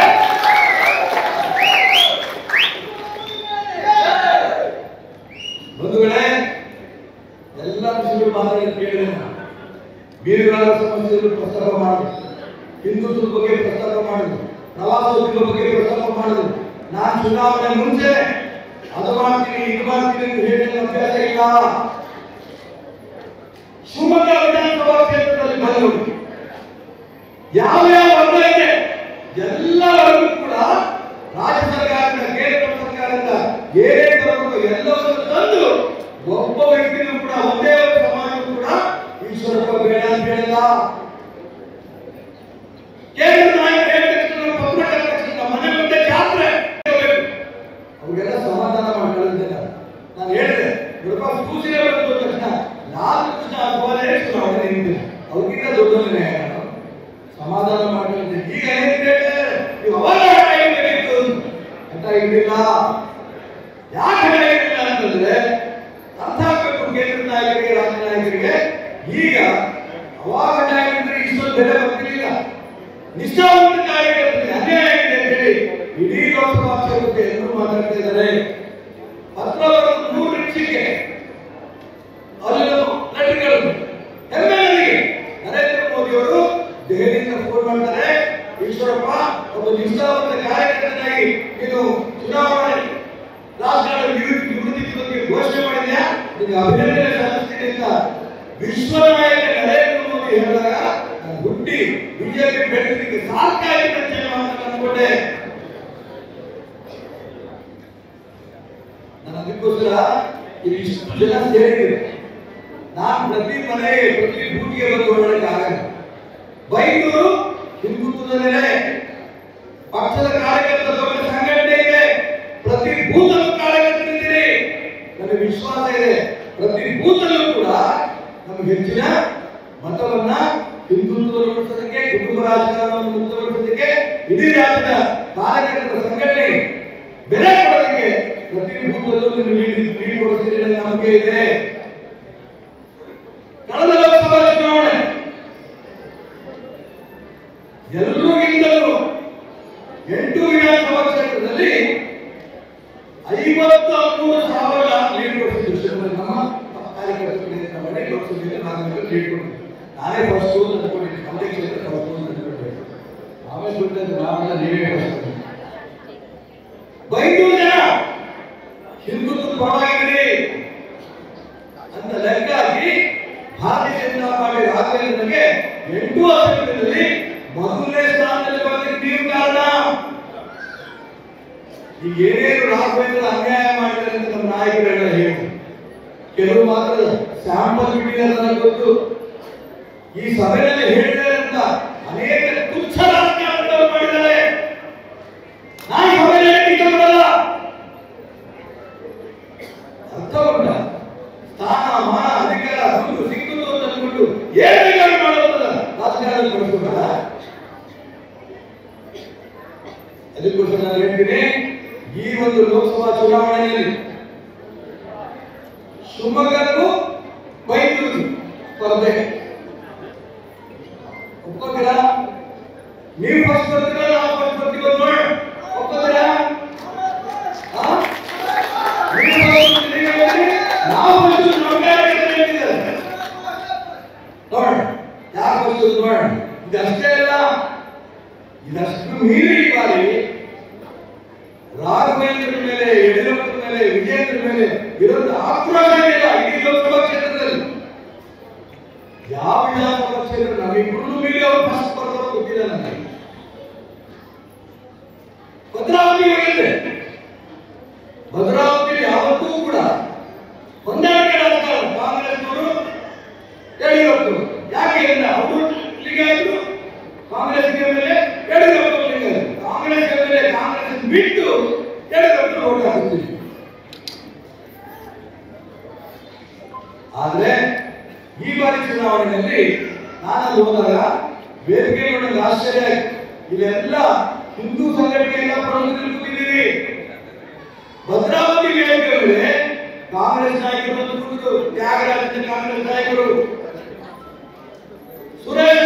ಒಂದು ವೇಳೆ ಎಲ್ಲ ವಿಷಯಗಳು ಮಾತಾಡಿ ಕೇಳಿದ್ರೆ ಬೀರುಗಳ ಸಮಸ್ಯೆಗಳು ಪ್ರಸ್ತಾಪ ಮಾಡಿದ್ರು, ಹಿಂದುತ್ವದ ಬಗ್ಗೆ ಪ್ರಸ್ತಾಪ ಮಾಡಿದ್ರು, ಪ್ರವಾಸೋದ್ಯಮ ಬಗ್ಗೆ ಪ್ರಸ್ತಾಪ ಮಾಡಿದ್ರು. ನಾನು ಚುನಾವಣೆ ಮುಂಚೆ ಅದು ಮಾಡ್ತೀನಿ ಇದು ಮಾಡ್ತೀನಿ ಅಂತ ಹೇಳಿ ಅಭ್ಯಾಸ ಇಲ್ಲ. ಶಿವಮೊಗ್ಗ ವಿಧಾನಸಭಾ ಕ್ಷೇತ್ರದಲ್ಲಿ ಬಂದು ಯಾವ ಯಾವ ವರ್ಗ ಇದೆ ಎಲ್ಲ ವರ್ಗಕ್ಕೂ ಕೂಡ ರಾಜ್ಯ ಸರ್ಕಾರದಿಂದ ಕೇಂದ್ರ ಸರ್ಕಾರದಿಂದ ಏನೇ ತರಬೇಕು ಎಲ್ಲವನ್ನು ತಂದು ಒಬ್ಬ ವ್ಯಕ್ತಿನೂ ಕೂಡ ಒಂದೇ ಸಮಾಜ ಕೂಡ ಈಶ್ವರಪ್ಪ ಬೇಡ ಅಂತ ಹೇಳಿಲ್ಲ. ಕೇಂದ್ರ ನಾಯಕರು ಹೇಳಿದ ತಕ್ಷಣ ಪತ್ರಕರ್ತರ ತಕ್ಷಣ ಮನೆ ಮುಂದೆ ಜಾತ್ರೆ ಅವ್ರಿಗೆಲ್ಲ ಸಮಾಧಾನ ಮಾಡಿ ಕಳಿಸಿದ್ದೇನೆ. ನಾನು ಹೇಳಿದೆ ಸೂಚನೆ ಬಂದ ತಕ್ಷಣ ನಾಲ್ಕು ಕೃಷ್ಣ ಅದ್ವಾಲೆ ಚುನಾವಣೆ ನಿಂತಿದೆ, ಅವ್ರಿಗಿಂತ ದೊಡ್ಡವನೇ ಸಮಾಧಾನ ಮಾಡಿ. ಈಗ ನೀವು ಅವಾಗ ಬೇಕಿತ್ತು ಅಂತ ಇರಲಿಲ್ಲ. ಯಾಕೆ ಹೇಳಿಲ್ಲ ಅಂತಂದ್ರೆ ಅರ್ಥ ಆಗ್ಬೇಕು ಕೇಂದ್ರ ನಾಯಕರಿಗೆ ರಾಜ್ಯ ನಾಯಕರಿಗೆ. ಈಗ ಅವಾಗ ನಾಯಕರಿಗೆ ಇಷ್ಟೊಂದು ಬೆಲೆ ಬರ್ತಿರ್ಲಿಲ್ಲ. ನಿಷ್ಠಾವಂತ ಕಾರ್ಯಕರ್ತರಿಗೆ ಅನ್ಯಾಯ ಆಗಿದೆ ಅಂತ ಹೇಳಿ ಇಡೀ ಲೋಕಸಭಾ ಕ್ಷೇತ್ರಕ್ಕೆ ಎಲ್ಲರೂ ಮಾತಾಡ್ತಾ ಇದ್ದಾರೆ. ಪತ್ರ ಬರೋದು ಮೂರು ನಿಮಿಷಕ್ಕೆ ಅಲ್ಲಿ ಲೆಟರ್ಗಳು ಹೆಮ್ಮೆ ನನಗೆ. ನರೇಂದ್ರ ಮೋದಿ ಅವರು ದೆಹಲಿಯಿಂದ ಫೋನ್ ಮಾಡ್ತಾರೆ, ಈಶ್ವರಪ್ಪ ಒಬ್ಬ ನಿಷ್ಠಾವಂತ ಕಾರ್ಯಕರ್ತನಾಗಿ ನೀನು ಚುನಾವಣೆ ರಾಜಕಾರಣ ನಿವೃತ್ತಿ ಬಗ್ಗೆ ಘೋಷಣೆ ಮಾಡಿದ್ಯಾ, ನಿಮಗೆ ಅಭಿನಂದನೆ ಸಲ್ಲಿಸ್ತೀನಿ ಅಂತ ವಿಶ್ವ ನಾಯಕ ನರೇಂದ್ರ ಮೋದಿ ಹೇಳಿದಾಗ ನಾನು ಹುಟ್ಟಿ ಬಿಜೆಪಿ ಬೆಳೆಸಲಿಕ್ಕೆ ಸಾಕಾಗಿದೆ ಅಂತ ಮಾತನ್ನು ಅಂದ್ಕೊಂಡೆ. ನಾನು ಅದಕ್ಕೋಸ್ಕರ ಇಲ್ಲಿ ಇಷ್ಟು ಜನ ಸೇರಿದೆ. ನಾನು ಪ್ರತಿ ಮನೆ ಪ್ರತಿ ಬೂಟಿಗೆ ಬಂದು ಓಡಾಡಕ್ಕಾಗಲ್ಲ. ಬೈಂದೂರು ಹಿಂದುತ್ವದಲ್ಲೇ ಪಕ್ಷದ ಕಾರ್ಯಕರ್ತ ದೊಡ್ಡ ಸಂಘಟನೆ ಇದೆ, ಪ್ರತಿ ಬೂತಲ್ಲೂ ಕಾರ್ಯಕರ್ತರಿದ್ದೀರಿ. ನನಗೆ ವಿಶ್ವಾಸ ಇದೆ ಪ್ರತಿ ಬೂತಲ್ಲೂ ಕೂಡ ನಮಗೆ ಹೆಚ್ಚಿನ ಮತವನ್ನ ಹಿಂದುತ್ವಗೊಳಿಸೋದಕ್ಕೆ, ಕುಟುಂಬ ರಾಜಕಾರಣವನ್ನು ಮುಕ್ತಗೊಳಿಸೋದಕ್ಕೆ ಇಡೀ ರಾಜ್ಯದ ಕಾರ್ಯಕರ್ತರ ಸಂಘಟನೆ ಬೆಲೆ ಕೊಡೋದಕ್ಕೆ ಪ್ರತಿ ಬೂತಲ್ಲೂ ನೀಡಿ ಕೊಡ್ತೀರಿ ಅನ್ನೋ ನಂಬಿಕೆ ಇದೆ. ಕಳೆದ ಲೋಕಸಭಾ ಚುನಾವಣೆ ಎಲ್ಲರಿಗಿಂತಲೂ ಎಂಟು ವಿಧಾನಸಭಾ ಕ್ಷೇತ್ರದಲ್ಲಿ ಐವತ್ತ ಮೂರು ಸಾವಿರ ಲೀಡ್ ಕೊಡ್ತಿದ್ದು ನಮ್ಮ ಕಾರ್ಯಕರ್ತರಿಗೆ ಲೋಕಸಭೆಯಲ್ಲಿ ನಾನು ಲೀಡ್ ಕೊಡ್ತೀನಿ. ನಾನೇ ಫಸ್ಟ್ ಅಂದ್ಕೊಂಡಿದ್ದೀನಿ, ನಮ್ಮದೇ ಕ್ಷೇತ್ರ ಫಸ್ಟ್ ಅಂದ್ಕೊಂಡಿದ್ದೀನಿ. ಆಮೇಲೆ ಗೊತ್ತಿದ್ದು ನಾವೆಲ್ಲ ನೀವೇ ಫಸ್ಟ್. ಬೈನೂರು ಜನ ಹಿಂದುತ್ವ ಪರವಾಗಿರಿ ಅಂತ ಲೆಕ್ಕ ಹಾಕಿ ಭಾರತೀಯ ಜನತಾ ಪಾರ್ಟಿ ರಾಘವೇಂದ್ರನಿಗೆ ಎಂಟು ಅಸೆಂಬ್ಲಿಯಲ್ಲಿ ಮೊದಲನೇ ಸ್ಥಾನದಲ್ಲಿ ಬರಲಿಕ್ಕೆ ನೀವು ಕಾರಣ. ಈಗ ಏನೇನು ರಾಘವೇಂದ್ರ ಅನ್ಯಾಯ ಮಾಡಿದ್ದಾರೆ ಅಂತ ನಮ್ಮ ನಾಯಕರೆಲ್ಲ ಹೇಳಿ ಕೆಲವು ಮಾತ್ರ ಸ್ಯಾಂಪಲ್ ಬಿಟ್ಟಿದ್ದಾರೆ ನನಗೆ ಗೊತ್ತು. ಈ ಸಭೆಯಲ್ಲಿ ಹೇಳಿದ್ದಾರೆ ಅಂತ ಅನೇಕ ತುಚ್ಛ ರಾಜಕಾರಣಗಳು ಮಾಡಿದ್ದಾರೆ. ನಾನು ಸಭೆಯಲ್ಲಿ ಇಷ್ಟಪಡಲ್ಲ. ಅರ್ಥ ಉಂಟ? ಸ್ಥಾನ ಮಾನ ಅಧಿಕಾರ ದುಡ್ಡು ಸಿಕ್ಕುದು ಅಂತ ಅಂದ್ಬಿಟ್ಟು ಏನು ಬೇಕಾದ್ರೂ ಮಾಡೋದಲ್ಲ ರಾಜಕಾರಣ ಬಳಸ್ಕೊಂಡಲ್ಲ. ಅದಕ್ಕೋಸ್ಕರ ನಾನು ಹೇಳ್ತೀನಿ, ಈ ಒಂದು ಲೋಕಸಭಾ ಚುನಾವಣೆಯಲ್ಲಿ ಶಿವಮೊಗ್ಗಕ್ಕೂ ಬೈಂದೂರು ಸ್ಪರ್ಧೆ ಒಪ್ಕೋತೀರಾ? ನೀವು ಫಸ್ಟ್ ಬರ್ತೀರಾ, ನಾವು ಫಸ್ಟ್ ಬರ್ತೀವಿ ನೋಡ ಒಪ್ಕೋತೀರಾ? ನಾವು ಫಸ್ಟ್ ನೋಡ ಯಾರು ಫಸ್ಟ್ ನೋಡ. ಇದಷ್ಟೇ ಅಲ್ಲ, ಇದಷ್ಟು ಮೀರಿ ಬಾರಿ ರಾಘವೇಂದ್ರ ಮೇಲೆ, ಯಡಿಯೂರಪ್ಪನ ಮೇಲೆ, ವಿಜೇಂದ್ರ ಮೇಲೆ ಇರೋದು ಆಕ್ರೋಶ ಇಲ್ಲ ಇಡೀ ಲೋಕಸಭಾ ಕ್ಷೇತ್ರದಲ್ಲಿ. ಯಾವ ವಿಧಾನಸಭಾ ಕ್ಷೇತ್ರ ನಮ್ಮಿಬ್ಬರು ಮೀರಿ ಅವರು ಫಸ್ಟ್ ಬರ್ತಾರೋ ಗೊತ್ತಿಲ್ಲ ನನಗೆ. ಭದ್ರಾವತಿ ಹೋಗಿದ್ದೆ, ಭದ್ರಾವತಿಯಲ್ಲಿ ಯಾವತ್ತೂ ಕೂಡ ಹೊಂದಾಣಿಕೆ ರಾಜಕಾರಣ ಕಾಂಗ್ರೆಸ್ನವರು ಯಡಿಯೂರಪ್ಪರು. ಯಾಕೆ ಇಲ್ಲ, ಅವರು ಲಿಂಗಾಯತರು, ಕಾಂಗ್ರೆಸ್ಗೆ ಮೇಲೆ ಯಡಿಯೂರಪ್ಪರು ಲಿಂಗಾಯತರು, ಕಾಂಗ್ರೆಸ್ಗೆ ಮೇಲೆ ಕಾಂಗ್ರೆಸ್ ಬಿಟ್ಟು ಯಡಿಯೂರಪ್ಪರು ಓಟ್ ಹಾಕುತ್ತೀವಿ. ಆದ್ರೆ ಈ ಬಾರಿ ಚುನಾವಣೆಯಲ್ಲಿ ನಾನು ಹೋದಾಗ ವೇದಿಕೆ ನೋಡಲು ಆಶ್ಚರ್ಯ ಆಯ್ತು. ಇಲ್ಲೆಲ್ಲ ಹಿಂದೂ ಸಂಘಟನೆಯೆಲ್ಲ ಪ್ರಮುಖರು ಕೂತಿದ್ದೀರಿ. ಭದ್ರಾವತಿ ವೇದಿಕೆ ಮೇಲೆ ಕಾಂಗ್ರೆಸ್ ನಾಯಕರು ಬಂದು ಕೂತು, ತ್ಯಾಗರಾಜ ಕಾಂಗ್ರೆಸ್ ನಾಯಕರು, ಸುರೇಶ್